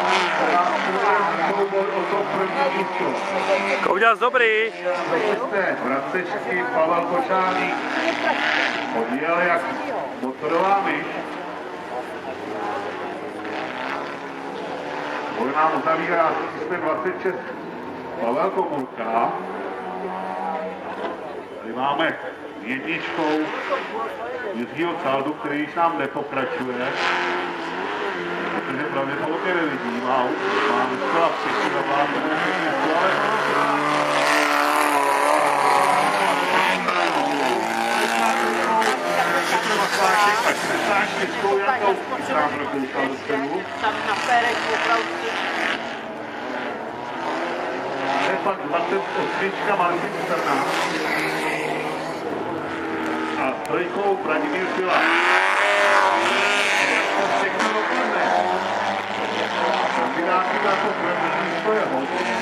[SPEAKER 1] O to první místo.
[SPEAKER 5] Kouďas dobrý.
[SPEAKER 1] Vracečky Pavel Kočárník. Odjel jak motorová myš. Boj nám uzavírá číslem dvacet šest Pavel Komulka. Tady máme jedničkou Jiřího Caldu, který již nám nepokračuje, protože pravděpodobně nevidí. Má zcela přišli na vládne všechny, ale... Tak šedesát čtyři Jan Kauský se nám prokoukal do středu.
[SPEAKER 3] Tam na pérek opravdu.
[SPEAKER 1] Je pak dvacet osm Martin Strna. A trojkou Vladimír Fila. Jak to všechno dopadne? Kandidáti na to první místo je hodně.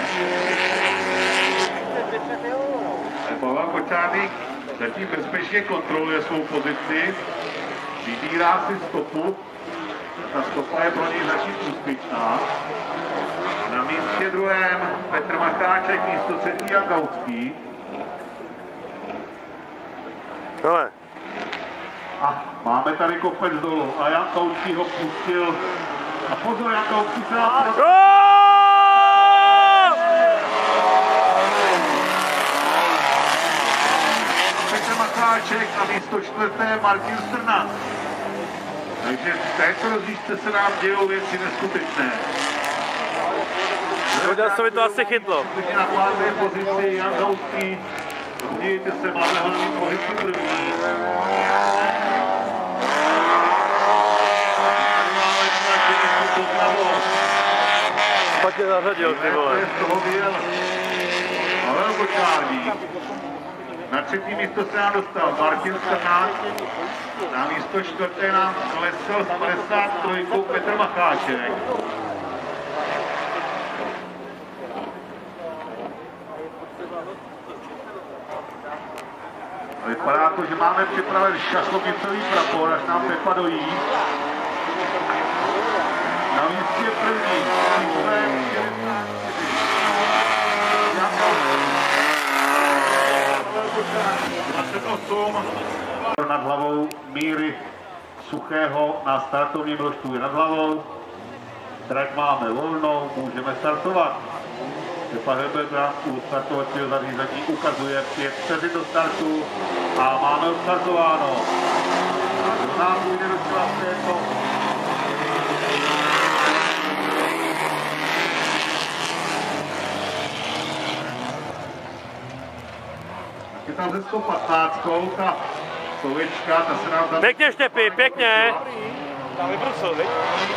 [SPEAKER 1] Pavel Kočárník zatím bezpečně kontroluje svou pozici. Vybírá si stopu. Ta stopa je pro něj začít úspěšná. Na místě druhém Petr Macháček, místo třetí Jan Kauský.
[SPEAKER 5] Hele.
[SPEAKER 1] A máme tady kopec dolů a Jan Kauský ho pustil. A pozor, Jan Kauský se nás... Petr Macháček a místo čtvrté Martin Strna. Takže v této rozjížďce se nám dějou věci neskutečné.
[SPEAKER 5] Kouďas se mi to asi chytlo.
[SPEAKER 1] Na páté pozici Jan Kauský Podívejte se, máme hlavní pozici první.
[SPEAKER 5] Špatně zařadil, ty vole.
[SPEAKER 1] Z toho vyjel Pavel Kočárník. Na třetí místo se nám dostal Martin Strnák. Na místo čtvrté nám klesl s padesát tři Petr Macháček. Vypadá to, že máme připraven šachovnicový prapor, až nám Pepa dojí. Na místě první. dvacet osm nad hlavou Míry Suchého na startovním množství nad hlavou. Trať máme volnou, můžeme startovat. Pepa Herbert u startovacího zařízení ukazuje pět vteřin do startu a máme odstartováno. A kdo nám půjde do čtvrtého? Je tam ze sto patnáct, ta Slovička, ta se nám tam...
[SPEAKER 5] Pěkně, Štěpy, pěkně.
[SPEAKER 2] Tam vybrusil, viď?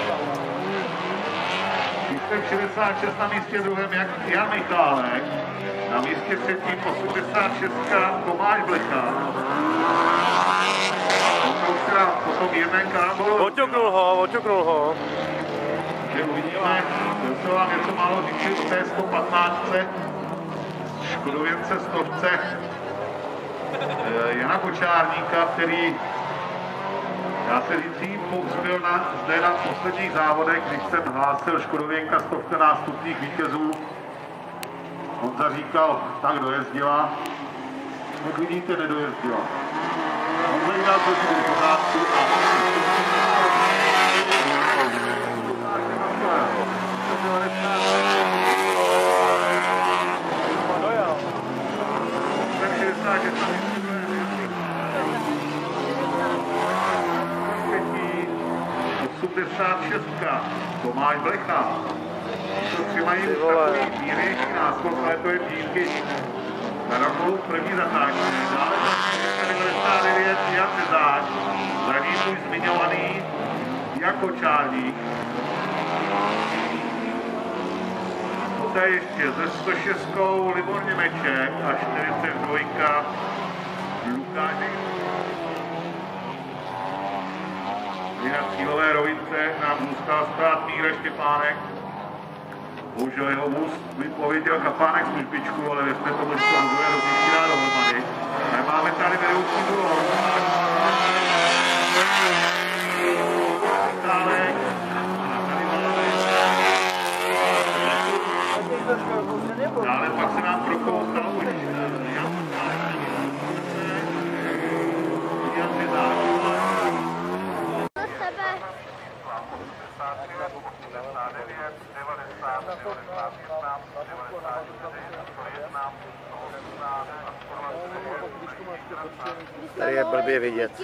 [SPEAKER 1] Místem šedesát šest na místě druhém jak Jan Michálek, na místě třetím osmdesát šest Tomáš Blecha. Potom jeden kábol.
[SPEAKER 5] Oťuknul ho, oťuknul ho.
[SPEAKER 1] Takže uvidíme, co vám něco málo říct o té sto patnáct Škodověnce stovce Jana Kočárníka, který, já se říct, použil na, zde na posledních závodech, když jsem hlásil Škodověnka stovka nástupných vítězů. On zaříkal, tak dojezdila. Jak vidíte, nedojezdila. On hledal to v pořádku a osmdesát šest Tomáš Blecha. To si mají takový mírnější náskok, ale to je díky na rovnou první zatáčky. Dále devadesát devět Jan Tezáč, za ním už zmiňovaný Jan Kočárník. Poté ještě ze sto šest Libor Němeček a čtyřicet dva Lukáš. Na cílové rovince nám zůstal stát Míra Štěpánek. Bohužel jeho vůz vypověděl Kapánek službičku, ale věřme tomu, že to bude rozličná dohromady. Ale máme tady vedoucí důvod. Stánek. Dále pak se nám prokoustal už Jan Jan Tezáč.
[SPEAKER 5] Tady je blbě vidět.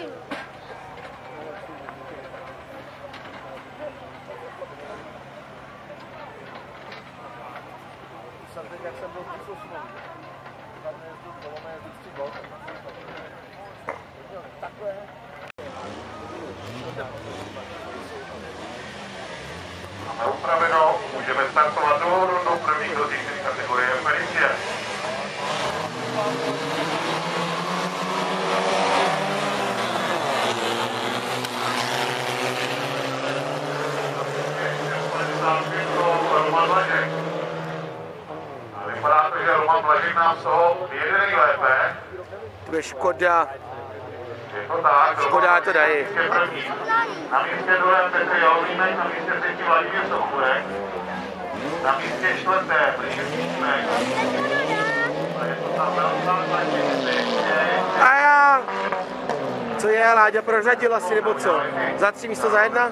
[SPEAKER 1] Máme upraveno, můžeme startovat druhou rundu prvních rozjíždění kategorie Felicie. Roman Blažek. Vypadá to, že Roman Blažek nám z toho jede nejlépe.
[SPEAKER 5] To je Škoda.
[SPEAKER 1] Je to tak,
[SPEAKER 5] Škoda to dají.
[SPEAKER 1] Na místě druhé Petr Jalvínek, na místě třetí Vladimír Sochurek, na místě čtvrté Brněšníčmek. A je to tam velká
[SPEAKER 5] A já! Co je, Láďa prořadil asi, nebo co? Za tři místo za jedna?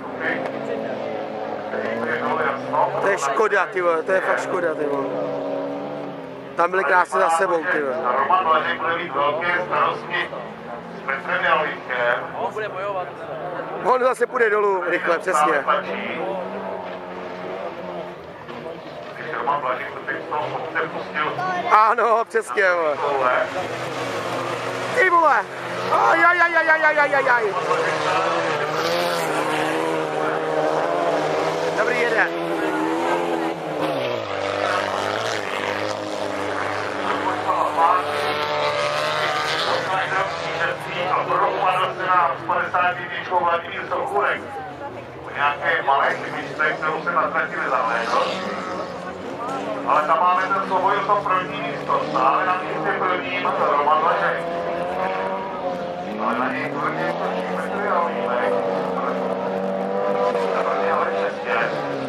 [SPEAKER 5] To je Škoda, ty vole, to je fakt Škoda, ty vole. Tam byly krásně za sebou, ty vole.
[SPEAKER 1] Roman Blažek bude mít velké starosti s Petrem Jalvínkem.
[SPEAKER 2] On bude bojovat.
[SPEAKER 5] On zase půjde dolů rychle, přesně.
[SPEAKER 1] Roman Blažek se teď z toho kopce pustil.
[SPEAKER 5] Ano, přesně, vole. Ty vole! Aj, aj, aj, aj, aj, aj, aj, aj. Dobrý, jede.
[SPEAKER 1] A propadl se nám z padesát jedničkou Vladimír Sochůrek. Po nějaké malé chybičce, kterou se na trati nezahlédl. Ale tam máme ten souboj o to první místo. Stále na místě prvním Roman Blažek. Ale na něj tvrdě točí Petr Jalínek. Tvrdě, ale čestě.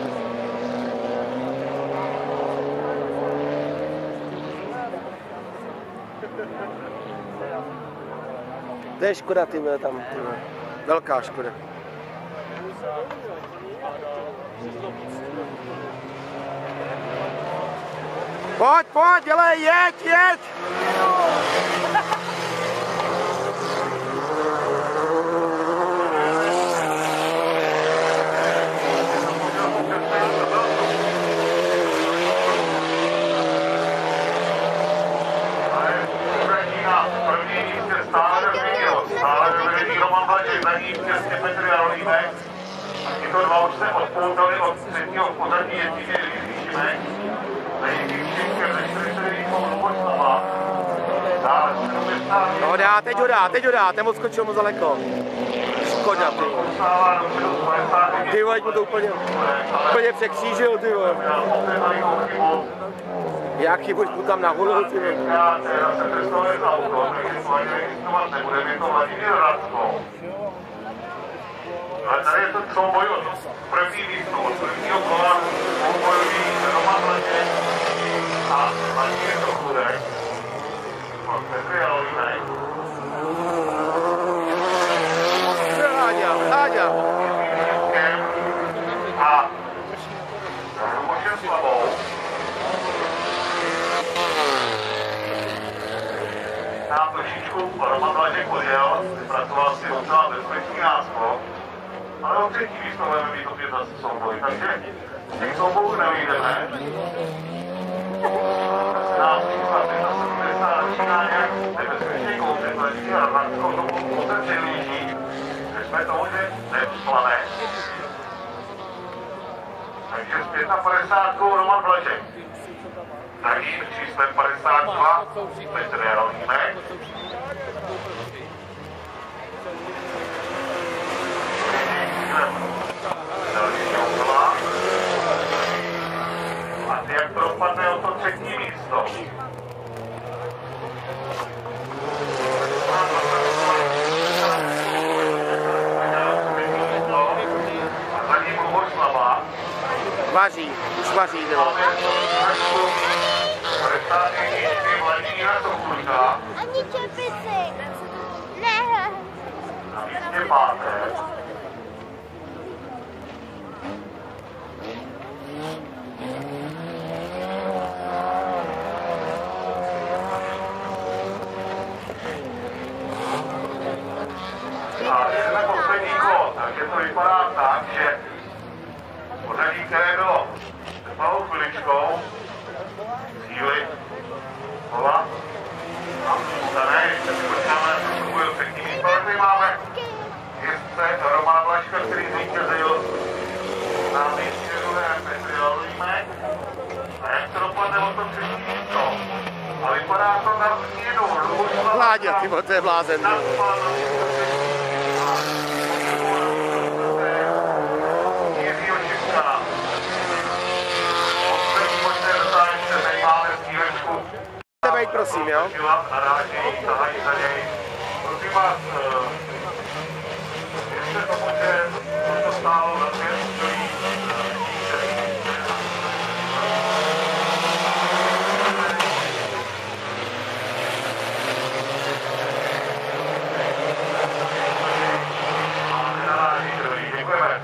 [SPEAKER 5] To je škoda, ty vole, tam, ty vole. Velká škoda. Pojď, pojď, dělej, jeď, jeď!
[SPEAKER 1] Za ním těsně Petr Jalínek. Tyto dva už se odpoutali od třetího pořadí Jedině Jiříšimek. Na jejich všech ze čtyřicet Lubočnova. Dále sedmdesát.
[SPEAKER 5] No dá, teď ho dá, teď ho dá, ten odskočil mu daleko. Škoda, ty vole. Ty vole, mu to úplně, úplně překřížil, ty vole. Jak chybu mu tam nahodil, ty vole.
[SPEAKER 1] Já teda se testovat za auto, takže to ani registrovat nebude, je to Vladimír Radko. Ale tady je to souboj od první místo, od prvního kola soubojují Roman Blažek a Vladimír Sochůrek. Od Petr Jalínek.
[SPEAKER 5] Háďa, Háďa.
[SPEAKER 1] A Lubošem Slavou. Nám trošičku Roman Blažek odjel, vypracoval si docela bezpečný náskok. Ale o třetí místo budeme mít opět zase souboj, takže z těch soubojů nevyjdeme. Se nám příklad sedmdesát začíná nějak nebezpečný kousek, Vladimír Radko tomu moc přihlíží, že jsme tomu, že neposlané. Takže z padesát pět Roman Blažek. Za ním číslem padesát dva Petr Jalínek. A jak to dopadne o to třetí místo? A za ním Lubočnova.
[SPEAKER 5] Vaří, už vaří, ty vole.
[SPEAKER 1] Vladimíra Sochůrka.
[SPEAKER 6] Ani čepici. Ne.
[SPEAKER 1] Na místě páté. A jdeme poslední kolo, takže to vypadá tak, že pořadí, které bylo před malou chviličkou, síly, hova, a stane, ještě si počkáme, co bude třetí místo, ale tady máme jezdce Romana Blažka, který zvítězil na místě druhé Petr Jalínek. A jak to dopadne o to třetí místo? A vypadá to na směnu, Lubočnova.
[SPEAKER 5] Láďa, ty vole, to je blázen. Bejt, prosím, jo?
[SPEAKER 1] Narážejí, tahají za něj. Prosím vás, jestli to může, to stálo na svět, stojí děkujeme.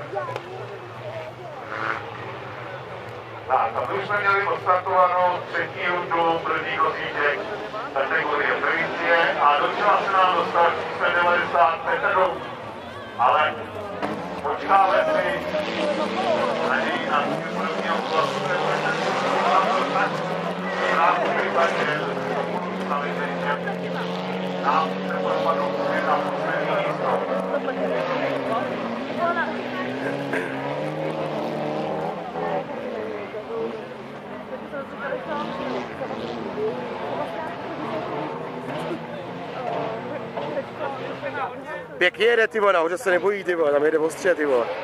[SPEAKER 1] Tak, a my už jsme měli odstartovanou třetí rundu prvních vozíček kategorie provincie a dočila se nám dostat číslo devadesát Petr, ale počkáme si na něj na prvního klasu.
[SPEAKER 5] Pěkně jede, ty vole, nahoře se nebojí, ty vole, tam jede ostře, ty vole.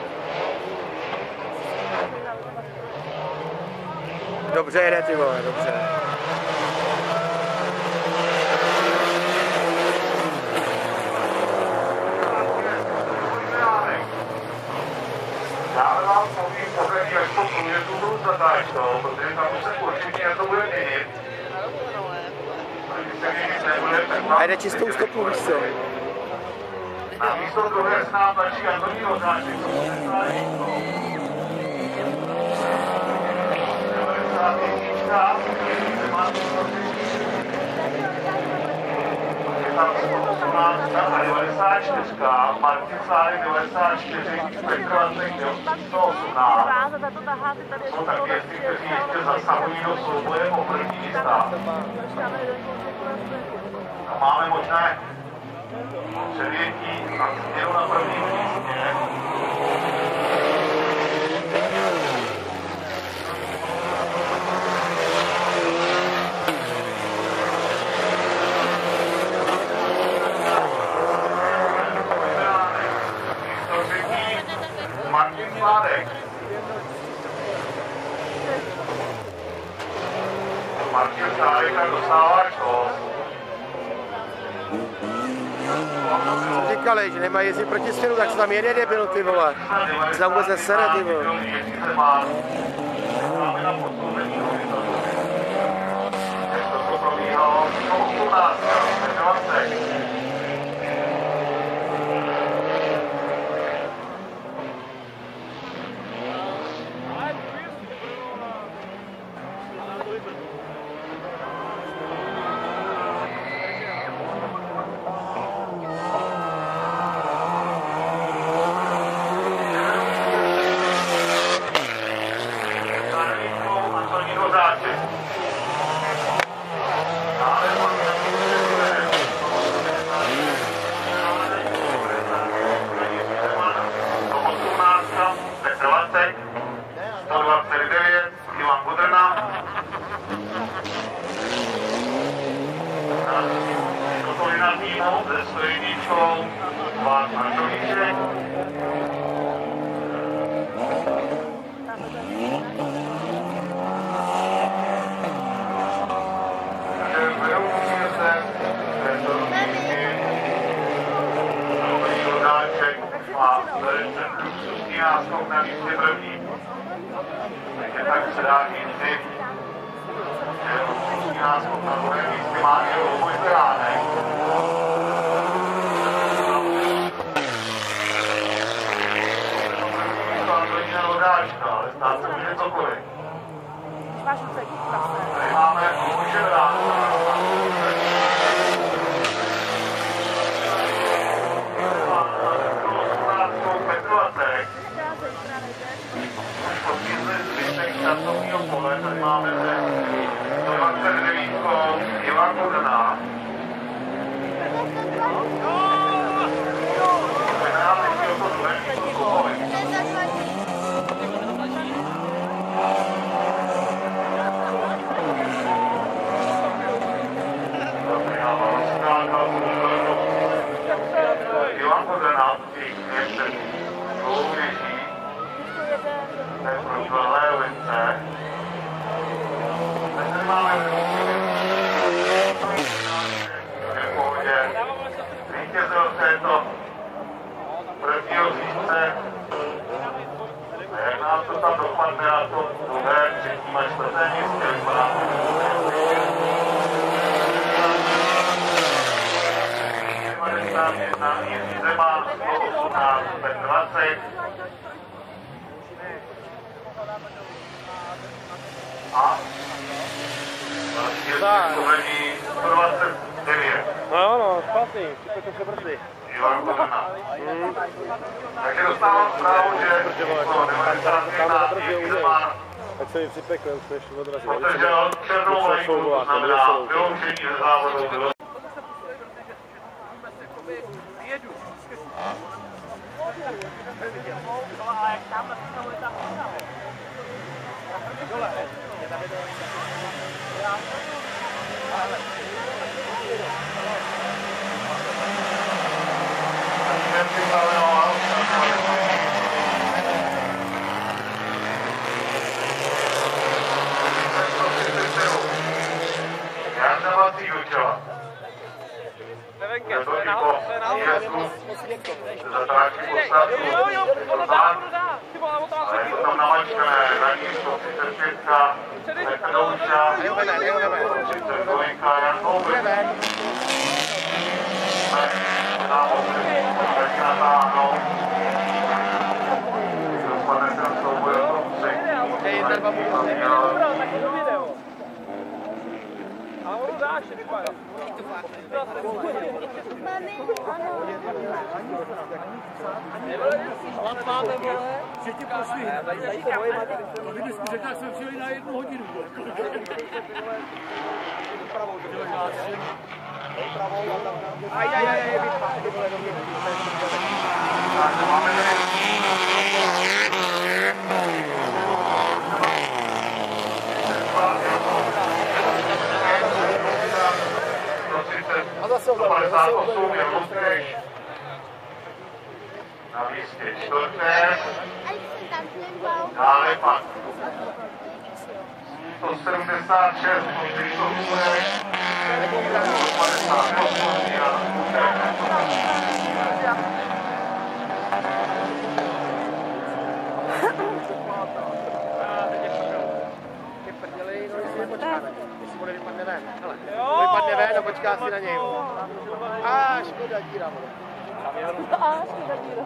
[SPEAKER 5] Dobře jede, ty vole, dobře.
[SPEAKER 1] Já vám povím pořadí až po průjezdu budu zatáčkou, protože tam už se určitě něco bude měnit.
[SPEAKER 5] A jde čistou stopu, víš co?
[SPEAKER 1] Na místo druhé se nám tlačí Antonín Hořáček, a devadesát čtyři, Martin Sáry devadesát čtyři, Petrovatek sto osmnáct. Jsou taky jestli, kteří ještě zasahují do souboje o první místa. A máme možné předjetí a směru na prvním místě. Martin Sládek. Martin Sládek tak dostává šlos.
[SPEAKER 5] Říkali, že nemají jezdit proti směru, tak se tam jede debil, ty vole. Se tam vůbec nesere, ty vole.
[SPEAKER 1] Máme na podpoření než to, co probíhalo, sto osmnáct, dvacet. Se svojí díčkou Vát Antoníček. Takže vedoucí se této ročníky Antonín Hořáček má velice luxusní náskok na místě první. Takže tak se dá říci, že luxusní náskok na druhém místě má i Olomouc Beránek. Ale stát se může cokoliv. Tady máme Luboše Vránka. Petrovatek. Už podpízli zbytek startovního pole. Tady máme se sto dvacet devět Ivan Kodrna. Vyhráli si o to druhé místo Souboj. Ivan Kodrna, pěkně před dvou věží, to je pro bývalé ulice. Teď tady máme v pohodě vítězil této prvního řízce. Jak nám to tam dopadne na to druhé, třetím a čtvrté místě, vypadá devadesát jedna Jiří Zeman, sto osmnáct Petr Vacek. A další pořadí sto dvacet devět.
[SPEAKER 2] No, no, špatný, připočte se brzy.
[SPEAKER 1] Ivan Kodrna. Takže dostávám zprávu, že číslo devadesát jedna Jiří Zeman
[SPEAKER 2] Tak se mi připekle, už to ještě odrazilo.
[SPEAKER 1] Otevřel černou lajku, to znamená vyloučení ze závodu.
[SPEAKER 2] Že ti prosím, řekl, jsme přijeli na jednu hodinu. Aj, aj, aj, aj, a zase opravdu, zase opravdu.
[SPEAKER 1] Na místě čtvrté, dále pak sto sedmdesát šest, který to bude, sto padesát osm,
[SPEAKER 5] bude vypadne ven. Hele, vypadne ven a počká si na něj. A škoda díra.
[SPEAKER 3] A škoda díra.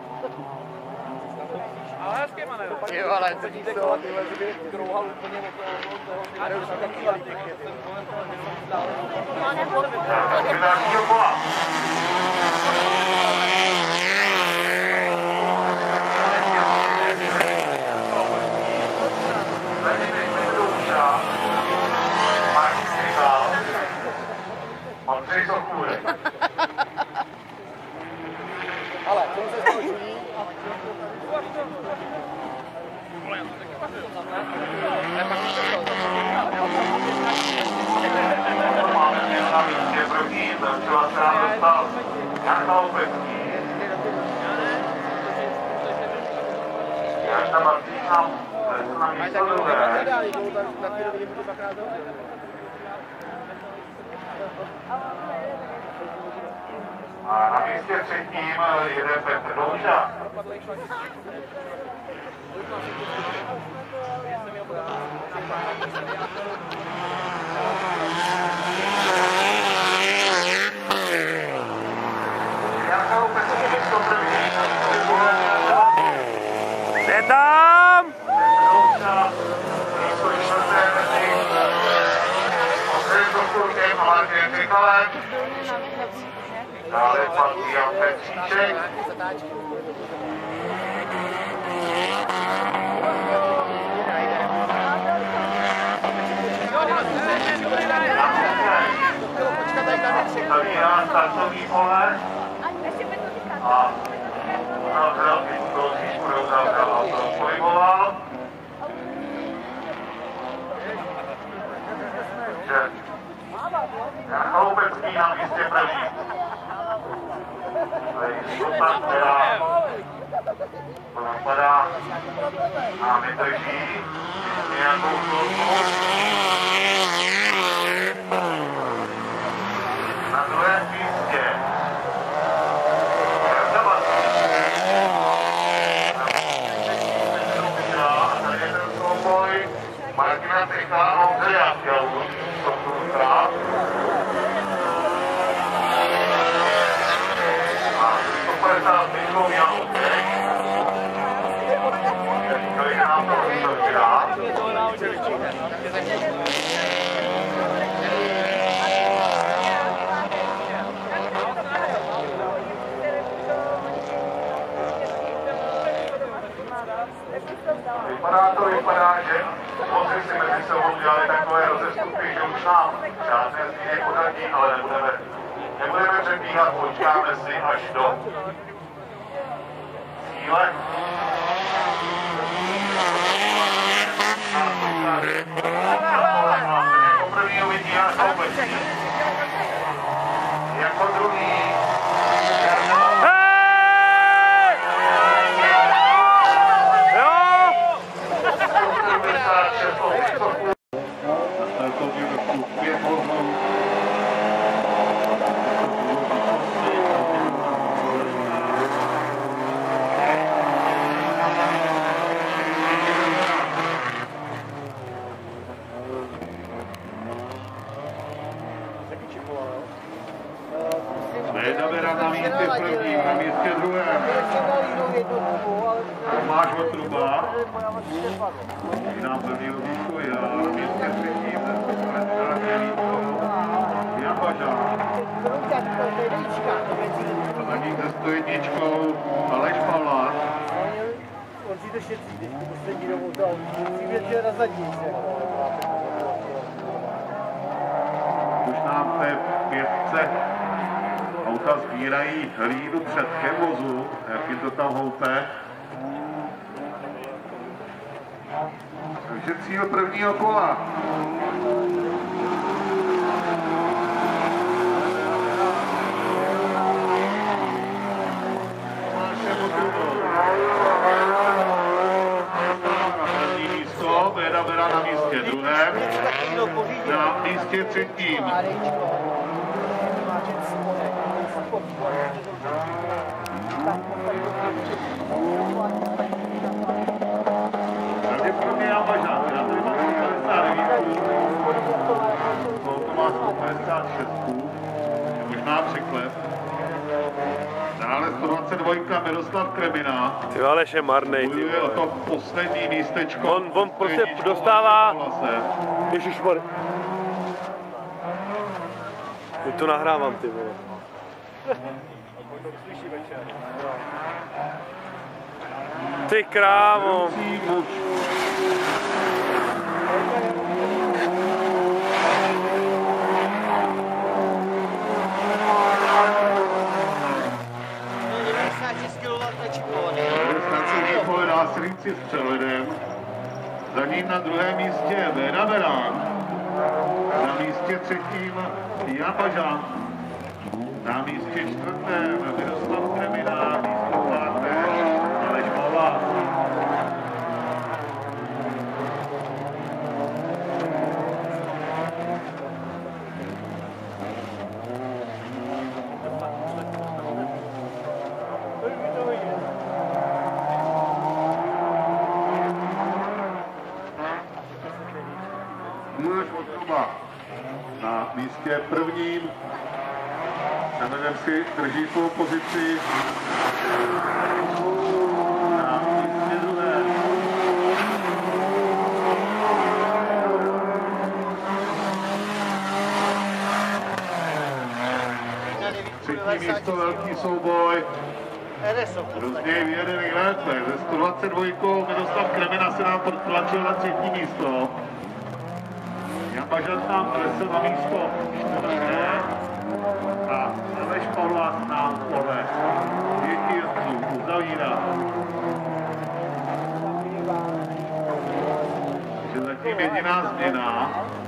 [SPEAKER 5] Ale hezky, mane. Jo, ale co ti to, tyhle kdyby krouhal úplně okolo toho. Ale už taky malý těch. Ale, co se zkouší?
[SPEAKER 1] Na místě první, začala se nám dostal Jan Chaloupeký. Jarda Martík nám zase na místo druhé. A na místě třetím jede Petr Douša. Jan Chaloupeký místo první.
[SPEAKER 5] Jde tam!
[SPEAKER 1] Douša místo čtvrté mezi Ondřejem Košťoukem a Martinem Trikalem. Dále pan Jan Petříček. Zavírá startovní pole a uzavřel i tuto příčku, neuzavřel a to pohyboval. Takže Jan Chaloupecký na místě první. Jistota, která to napadá a vydrží nějakou chvilku. Na druhém místě Jarda Martík. A tady je ten souboj Martina Trikala a Ondřeja Fialu. Vypadá to, vypadá, že moci si mezi sebou dělali takové rozestupy, že už nám žádné změny poradí, ale nebudeme, nebudeme přebíhat, počkáme si až do cíle. Jako první uvidí Jarka Obecký. Jako druhý Nedabera na místě první, na místě druhém. Tomáš Votruba. Nám první lobíčko já, na místě třetím. Jan Bažák. A za ním se sto jedničkou Aleš Pavlák.
[SPEAKER 2] On si to šetří teď poslední dobou, to musí vědět na zadnici.
[SPEAKER 1] Už nám v té pětce auta sbírají hlínu před vozu, jak jim to tam houpe. Takže cíl prvního kola. První místo, Béda Bera na místě druhém, na místě třetím. Pravděpodobně Jan Bažák, já tady mám padesát devět, to má sto padesát šest, možná překlep. Dále sto dvacet dva Miroslav Kremina.
[SPEAKER 5] Ty Aleš je marnej, ty
[SPEAKER 1] bojuje o to poslední místečko.
[SPEAKER 5] On, on prostě dostává... Ježišmar. My to nahrávám, ty vole. Ty krávo.
[SPEAKER 1] Násilníci s přehledem. Za ním na druhém místě Béda Berán. Na místě třetím Jan Bažák. Na místě čtvrtém Miroslav Kremina. Místo páté Aleš Pavlák. Na místě prvním Semenem si drží svou pozici. Na místě druhém třetí místo, velký souboj. Různěji vyjedený lépe. Ze sto dvacet dva Miroslav Kremina se nám protlačil na třetí místo. Jan Bažák nám klesl na místo čtvrté a Aleš Pavlák nám podle pěti jezdců uzavírá. Takže zatím jediná změna.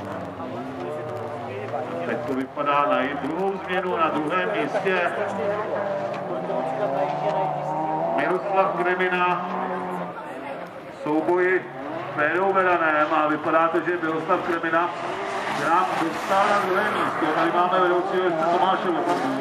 [SPEAKER 1] Teď to vypadá na druhou změnu na druhém místě. Miroslav Kremina v souboji s Bédou Beranem a vypadá to, že Miroslav Kremina nám dostal na druhé místo. Tady máme vedoucího ještě Tomáše Votrubu.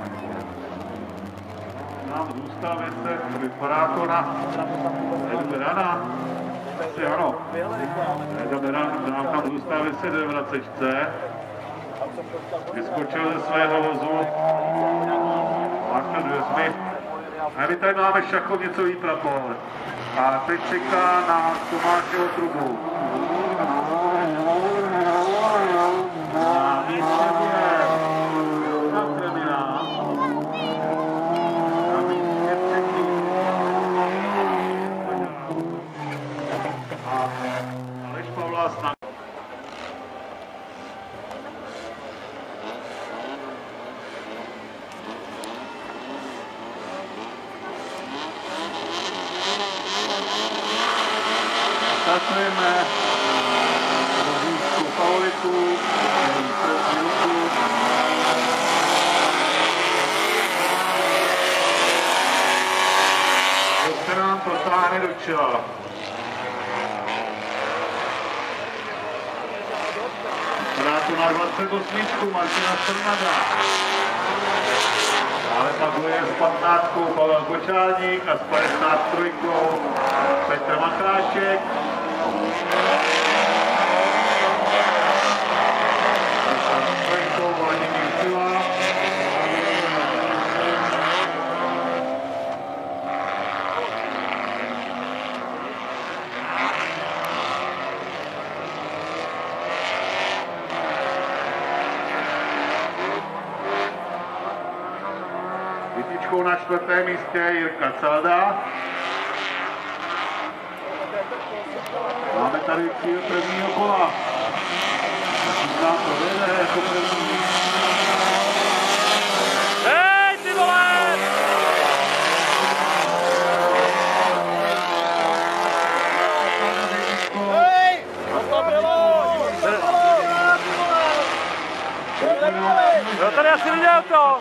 [SPEAKER 1] Vypadá to na brána? Asi ano. Ta brána zůstává se ve vracečce. Vyskočil ze svého vozu. Mášel dveřmi. A my tady máme šachovnicový prapor. A teď čeká na Tomášeho trubu. A místě bude na premiéra. A místě třetí. A Aleš Pavla s námi. Startujeme rozjížďku favoritu, který první ruku. To se nám protáhne do čela. Dá to na dvacet osm Martina Strnada. Ale pak bude s patnáctkou Pavel Kočárník a s padesát tři Petr Macháček. S trojkou Vladimír Fila. Vytičkou na čtvrtém místě Jirka Calda. Máme tady cíl prvního kola. Nám to vede jako první.
[SPEAKER 5] Hej, ty vole! Hej! To bylo! No tady asi viděl to!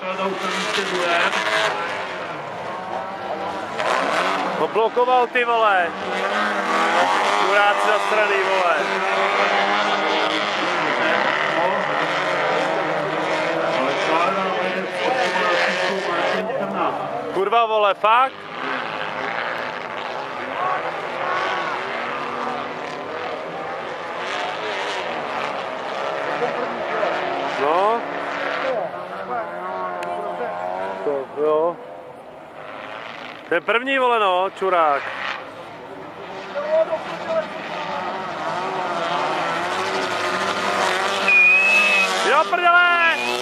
[SPEAKER 5] Poblokoval, ty vole! Čuráci na strany, vole! Kurva, vole, fakt? No. To, jo. Ten první, vole, no, čurák. Jo, prdele!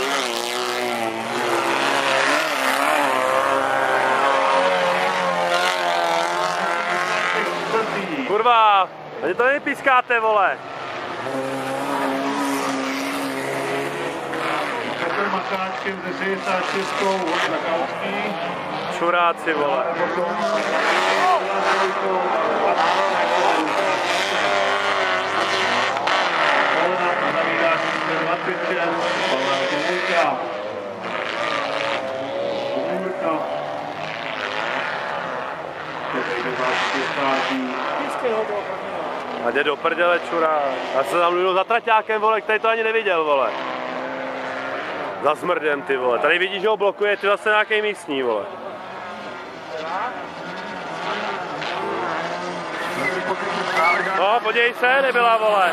[SPEAKER 5] Kurva, ani to nepískáte, vole.
[SPEAKER 1] Petr Macháčkem ze šedesát šest Honza Kauský.
[SPEAKER 5] Čuráci, vole.
[SPEAKER 1] dvacet šest Pavel Komůrka. Komůrka.
[SPEAKER 5] A jde do prdele, čurák. Já se tam mluvil za traťákem, vole, který to ani neviděl, vole. Za smrdem, ty vole. Tady vidíš, že ho blokuje, ty zase nějaký místní, vole. No, podívej se, nebyla, vole.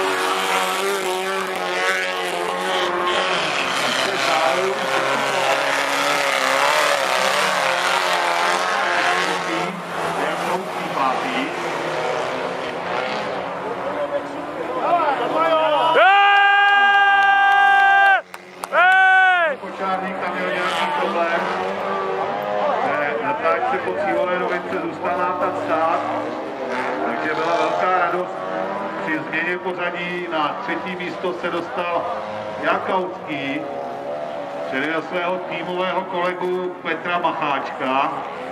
[SPEAKER 1] Kočárník tam měl nějaký problém, že natáčce po cílové rovince zůstal nám tam stát, takže byla velká radost. Při změně pořadí na třetí místo se dostal Jan Kauský, předvedl svého týmového kolegu Petra Macháčka.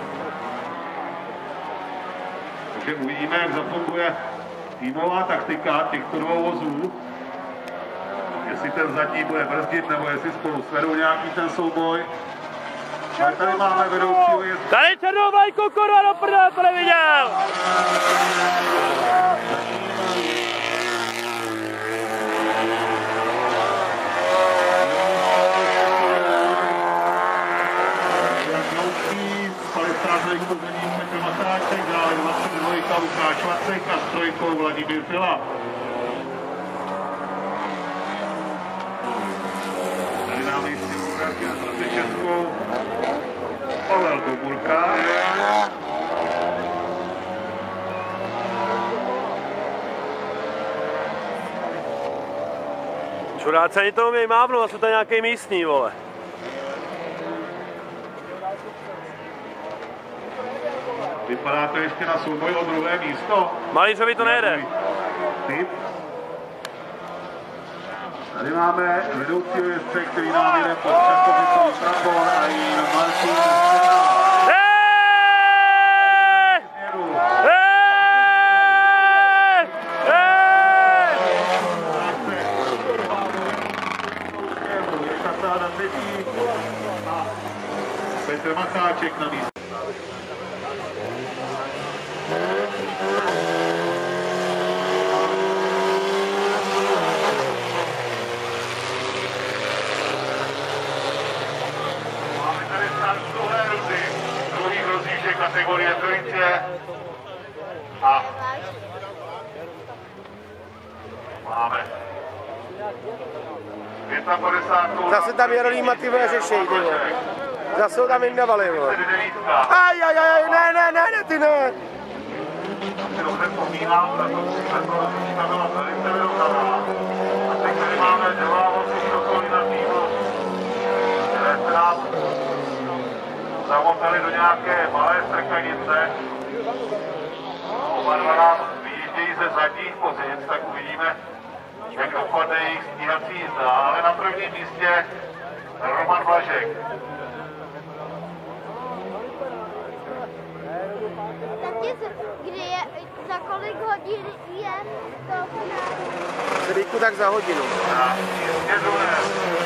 [SPEAKER 1] Takže uvidíme, jak zafunguje týmová taktika těchto dvou vozů. Jestli ten zadní bude brzdit, nebo jestli spolu svedou nějaký ten souboj. Ale tady máme vedoucí ujezd.
[SPEAKER 5] Tady černou vlajku, kurva, do prdele, to neviděl!
[SPEAKER 1] padesát Petr Macháček, dále dvacet dva Lukáš Vacek a s trojkou Vladimír Fila. Tady nám jistě ukáží na dvacet šest Pavel Gomurka.
[SPEAKER 5] Čuráci ani to umějí mávnout, a jsou tady nějaký místní, vole.
[SPEAKER 1] Vypadá to ještě na souboj o druhé místo.
[SPEAKER 5] Malířovi to nejde.
[SPEAKER 1] Typ. Tady máme vedoucího jezdce, který nám jde pod Čakovicový prapor a jí Martin Stena. Petr Macháček na místě. Máme tady start druhé ruzy, druhý rozjíždě kategorie trojice a máme padesát pět.
[SPEAKER 2] Zase tam Jarolíma ty vole řešej, ty vole. Zase ho tam jim navali, vole. Aj, aj, aj, ne, ne, ne, ne, ty ne.
[SPEAKER 1] Si dobře vzpomínám, tato rozlička byla velice vyrovnaná. A teď tady máme dva hosy okolí na týmu, které se nám zamotali do nějaké malé strkanice. Oba dva nám vyjíždějí ze zadních pozic, tak uvidíme, jak dopadne jejich stíhací jízda. Ale na prvním místě Roman Blažek.
[SPEAKER 6] Kdy je, za kolik hodin je to konání?
[SPEAKER 2] Sedíku tak za hodinu.
[SPEAKER 1] A místě druhé.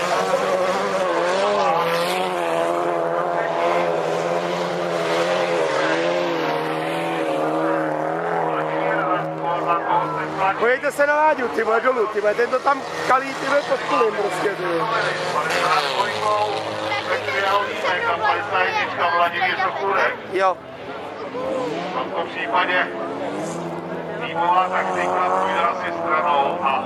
[SPEAKER 2] Pojďte se na Láďu, ty vole, dolů, ty vole, ten to tam kalí, ty vole, pod kulím prostě, ty vole. Jo.
[SPEAKER 1] V tomto případě týmová taktika půjde asi stranou a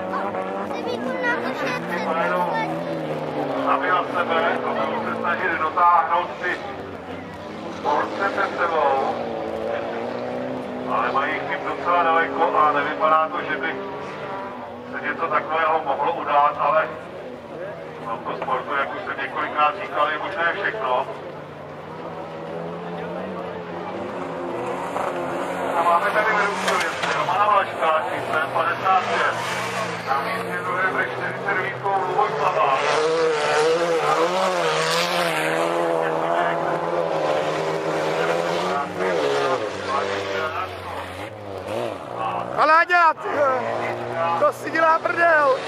[SPEAKER 1] všechny pojedou sami na sebe, to budou se snažit dotáhnout ty sportce před sebou, ale mají chyb docela daleko a nevypadá to, že by se něco takového mohlo udát, ale v tomto sportu, jak už jsem několikrát říkal, je možné všechno. A máme tady vedoucího jezdce Romana Vlaška, číslem padesát pět. Na místě druhé ve čtyřicet Vojslava.
[SPEAKER 2] A Láďa, ty vole, to si dělá prdel.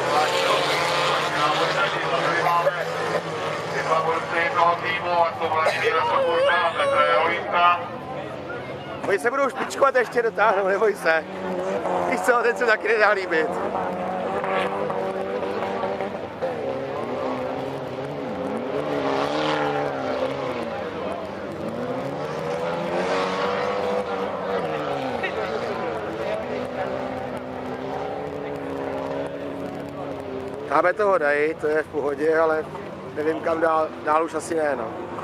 [SPEAKER 1] Tady máme ty dva borci toho týmu, a to Vladimíra Sokulka a Petra Jarolímka.
[SPEAKER 2] Oni se budou špičkovat, ještě dotáhnou, neboj se. Víš co, ten se taky nedá líbit. Tábe toho dají, to je v pohodě, ale nevím kam dál, dál už asi ne, no.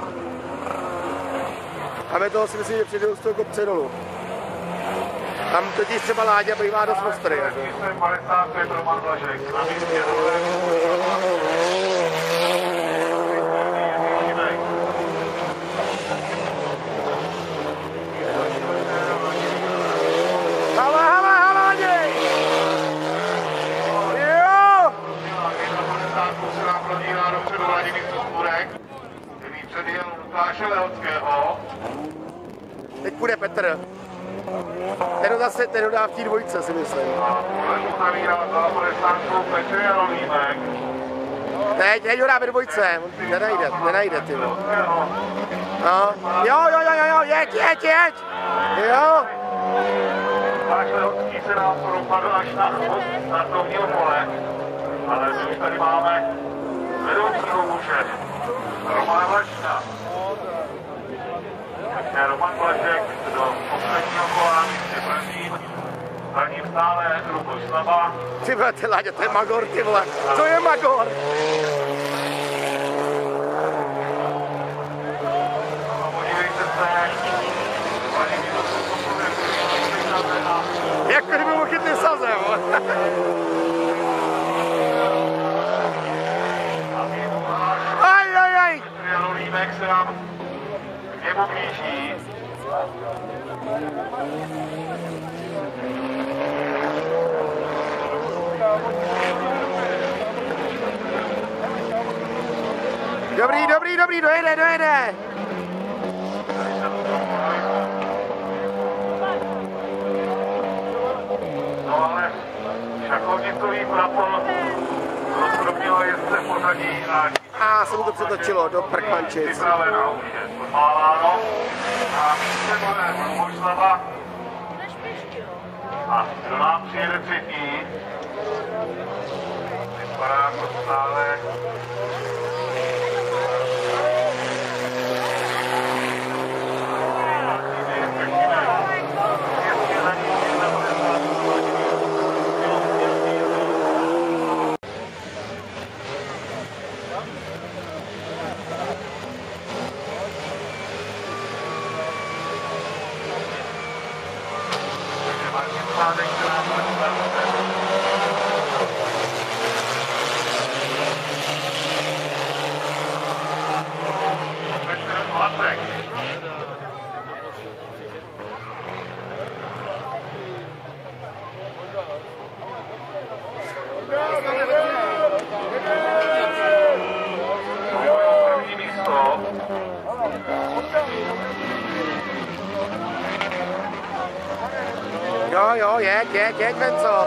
[SPEAKER 2] Tábe toho si myslím, že přijdou z toho kopce dolů. Tam totiž třeba Láďa bývá dost ostrý.
[SPEAKER 1] Číslem padesát pět Roman Blažek, na místě druhé.
[SPEAKER 2] Hele, hele, hele, děj! Jo!
[SPEAKER 1] Se nám prodírá dopředu Vladimír Sokulek, který předjel Lukáše Lehockého.
[SPEAKER 2] Teď půjde Petr. Ten ho zase, ten ho dá v té dvojce, si myslím.
[SPEAKER 1] A kolegu zavírá za padesátku Petr Jarolímek.
[SPEAKER 2] Teď, teď ho dá ve dvojce, on nenajde, nenajde, ty vole. No, jo, jo, jo, jo, jo, jeď, jeď, jeď! Jo!
[SPEAKER 1] Lukáš Lehocký se nám propadl až na chvost startovního pole. Ale my už tady máme vedoucího muže, Romana Vlaška. Takže Roman Vlašek do posledního kola, místě prvním. Za ním stále Luboš Slaba.
[SPEAKER 2] Ty vole, ty Láďo, to je Magor, ty vole. To je Magor.
[SPEAKER 1] Podívejte se.
[SPEAKER 2] Jak kdyby mu chytli sazem. Aj, aj, aj.
[SPEAKER 1] Janulínek se nám k němu blíží.
[SPEAKER 2] Dobrý, dobrý, dobrý, dojede, dojede.
[SPEAKER 1] No ale šachovnicový prapor rozprobnilo jezdce v pořadí a
[SPEAKER 2] A se mu to přetočilo do prkmančic.
[SPEAKER 1] připraveno, už je odmáváno. A místě bude Luboš Slaba. A kdo nám přijede třetí? Vypadá jako stále.
[SPEAKER 2] Jo, jo, jeď, jeď, jeď, Venco.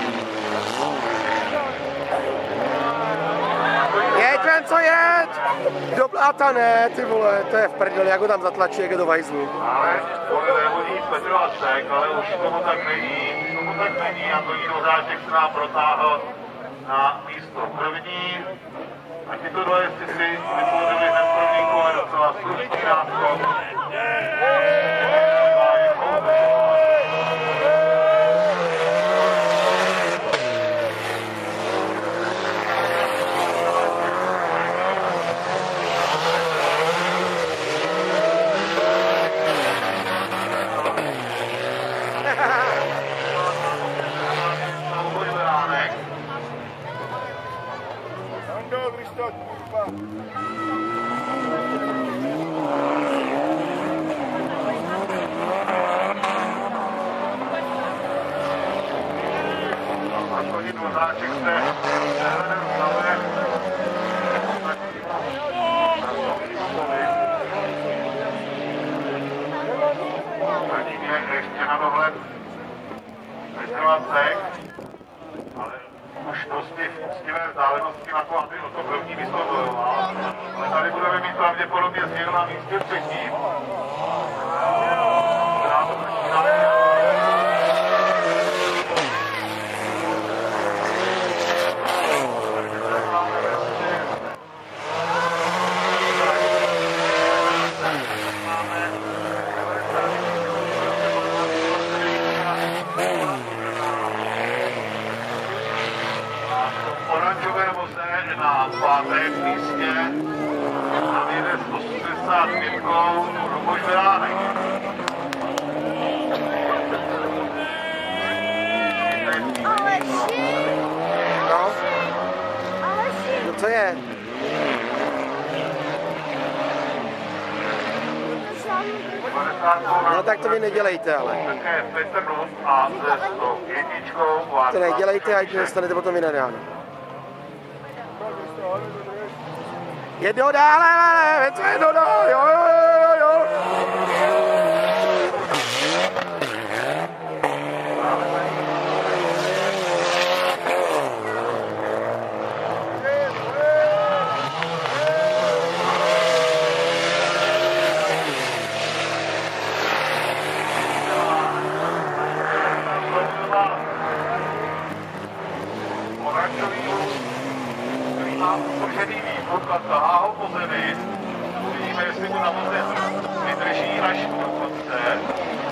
[SPEAKER 2] Jeď, Venco, jeď. Do pláta ne, ty vole, to je v prdeli, jak ho tam zatlačí, jak je do vajzlu.
[SPEAKER 1] Ale bude nevodí Petr Vacek, ale už tomu tak není, už tomu tak není, Antonín Hořáček se nám protáhl na místo první. A tyto dva jezdci si vytvořili hned první kole docela slušný náskok. Antonín Hořáček se přehledem vstave. Zatím je ještě na dohled Petr Vacek, ale už dosti v úctivé vzdálenosti na to, aby o to první místo bojoval. Ale tady budeme mít pravděpodobně změnu na místě třetím. Která to začíná. Oranžové voze na pátém místě a jede s osmdesát pět Luboš Beránek.
[SPEAKER 2] No. No co je? No tak to vy nedělejte, ale.
[SPEAKER 1] Také Petr Nus a se sto jedničkou.
[SPEAKER 2] To nedělejte, ať dostanete potom vynadáno. Jednou dále, ale co jednou dále, jo, jo, jo, jo.
[SPEAKER 1] Utržený výfuk a tahá ho po zemi. Uvidíme, jestli mu na voze vydrží až do konce.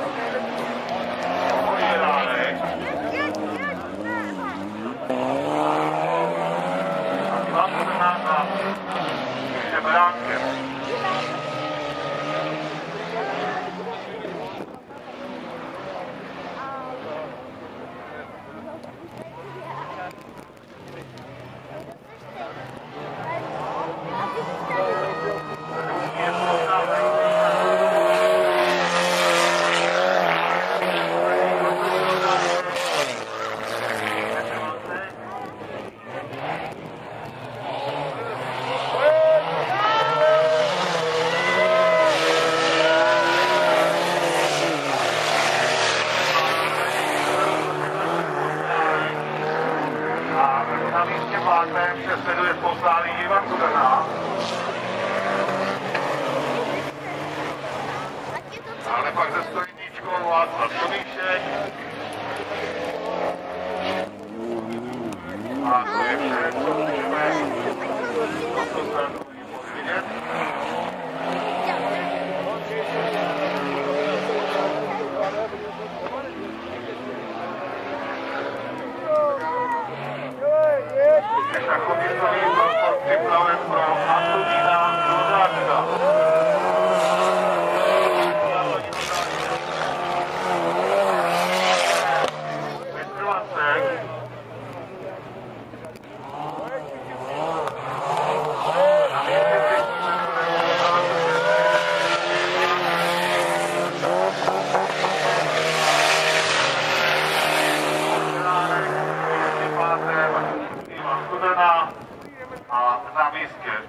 [SPEAKER 1] místě.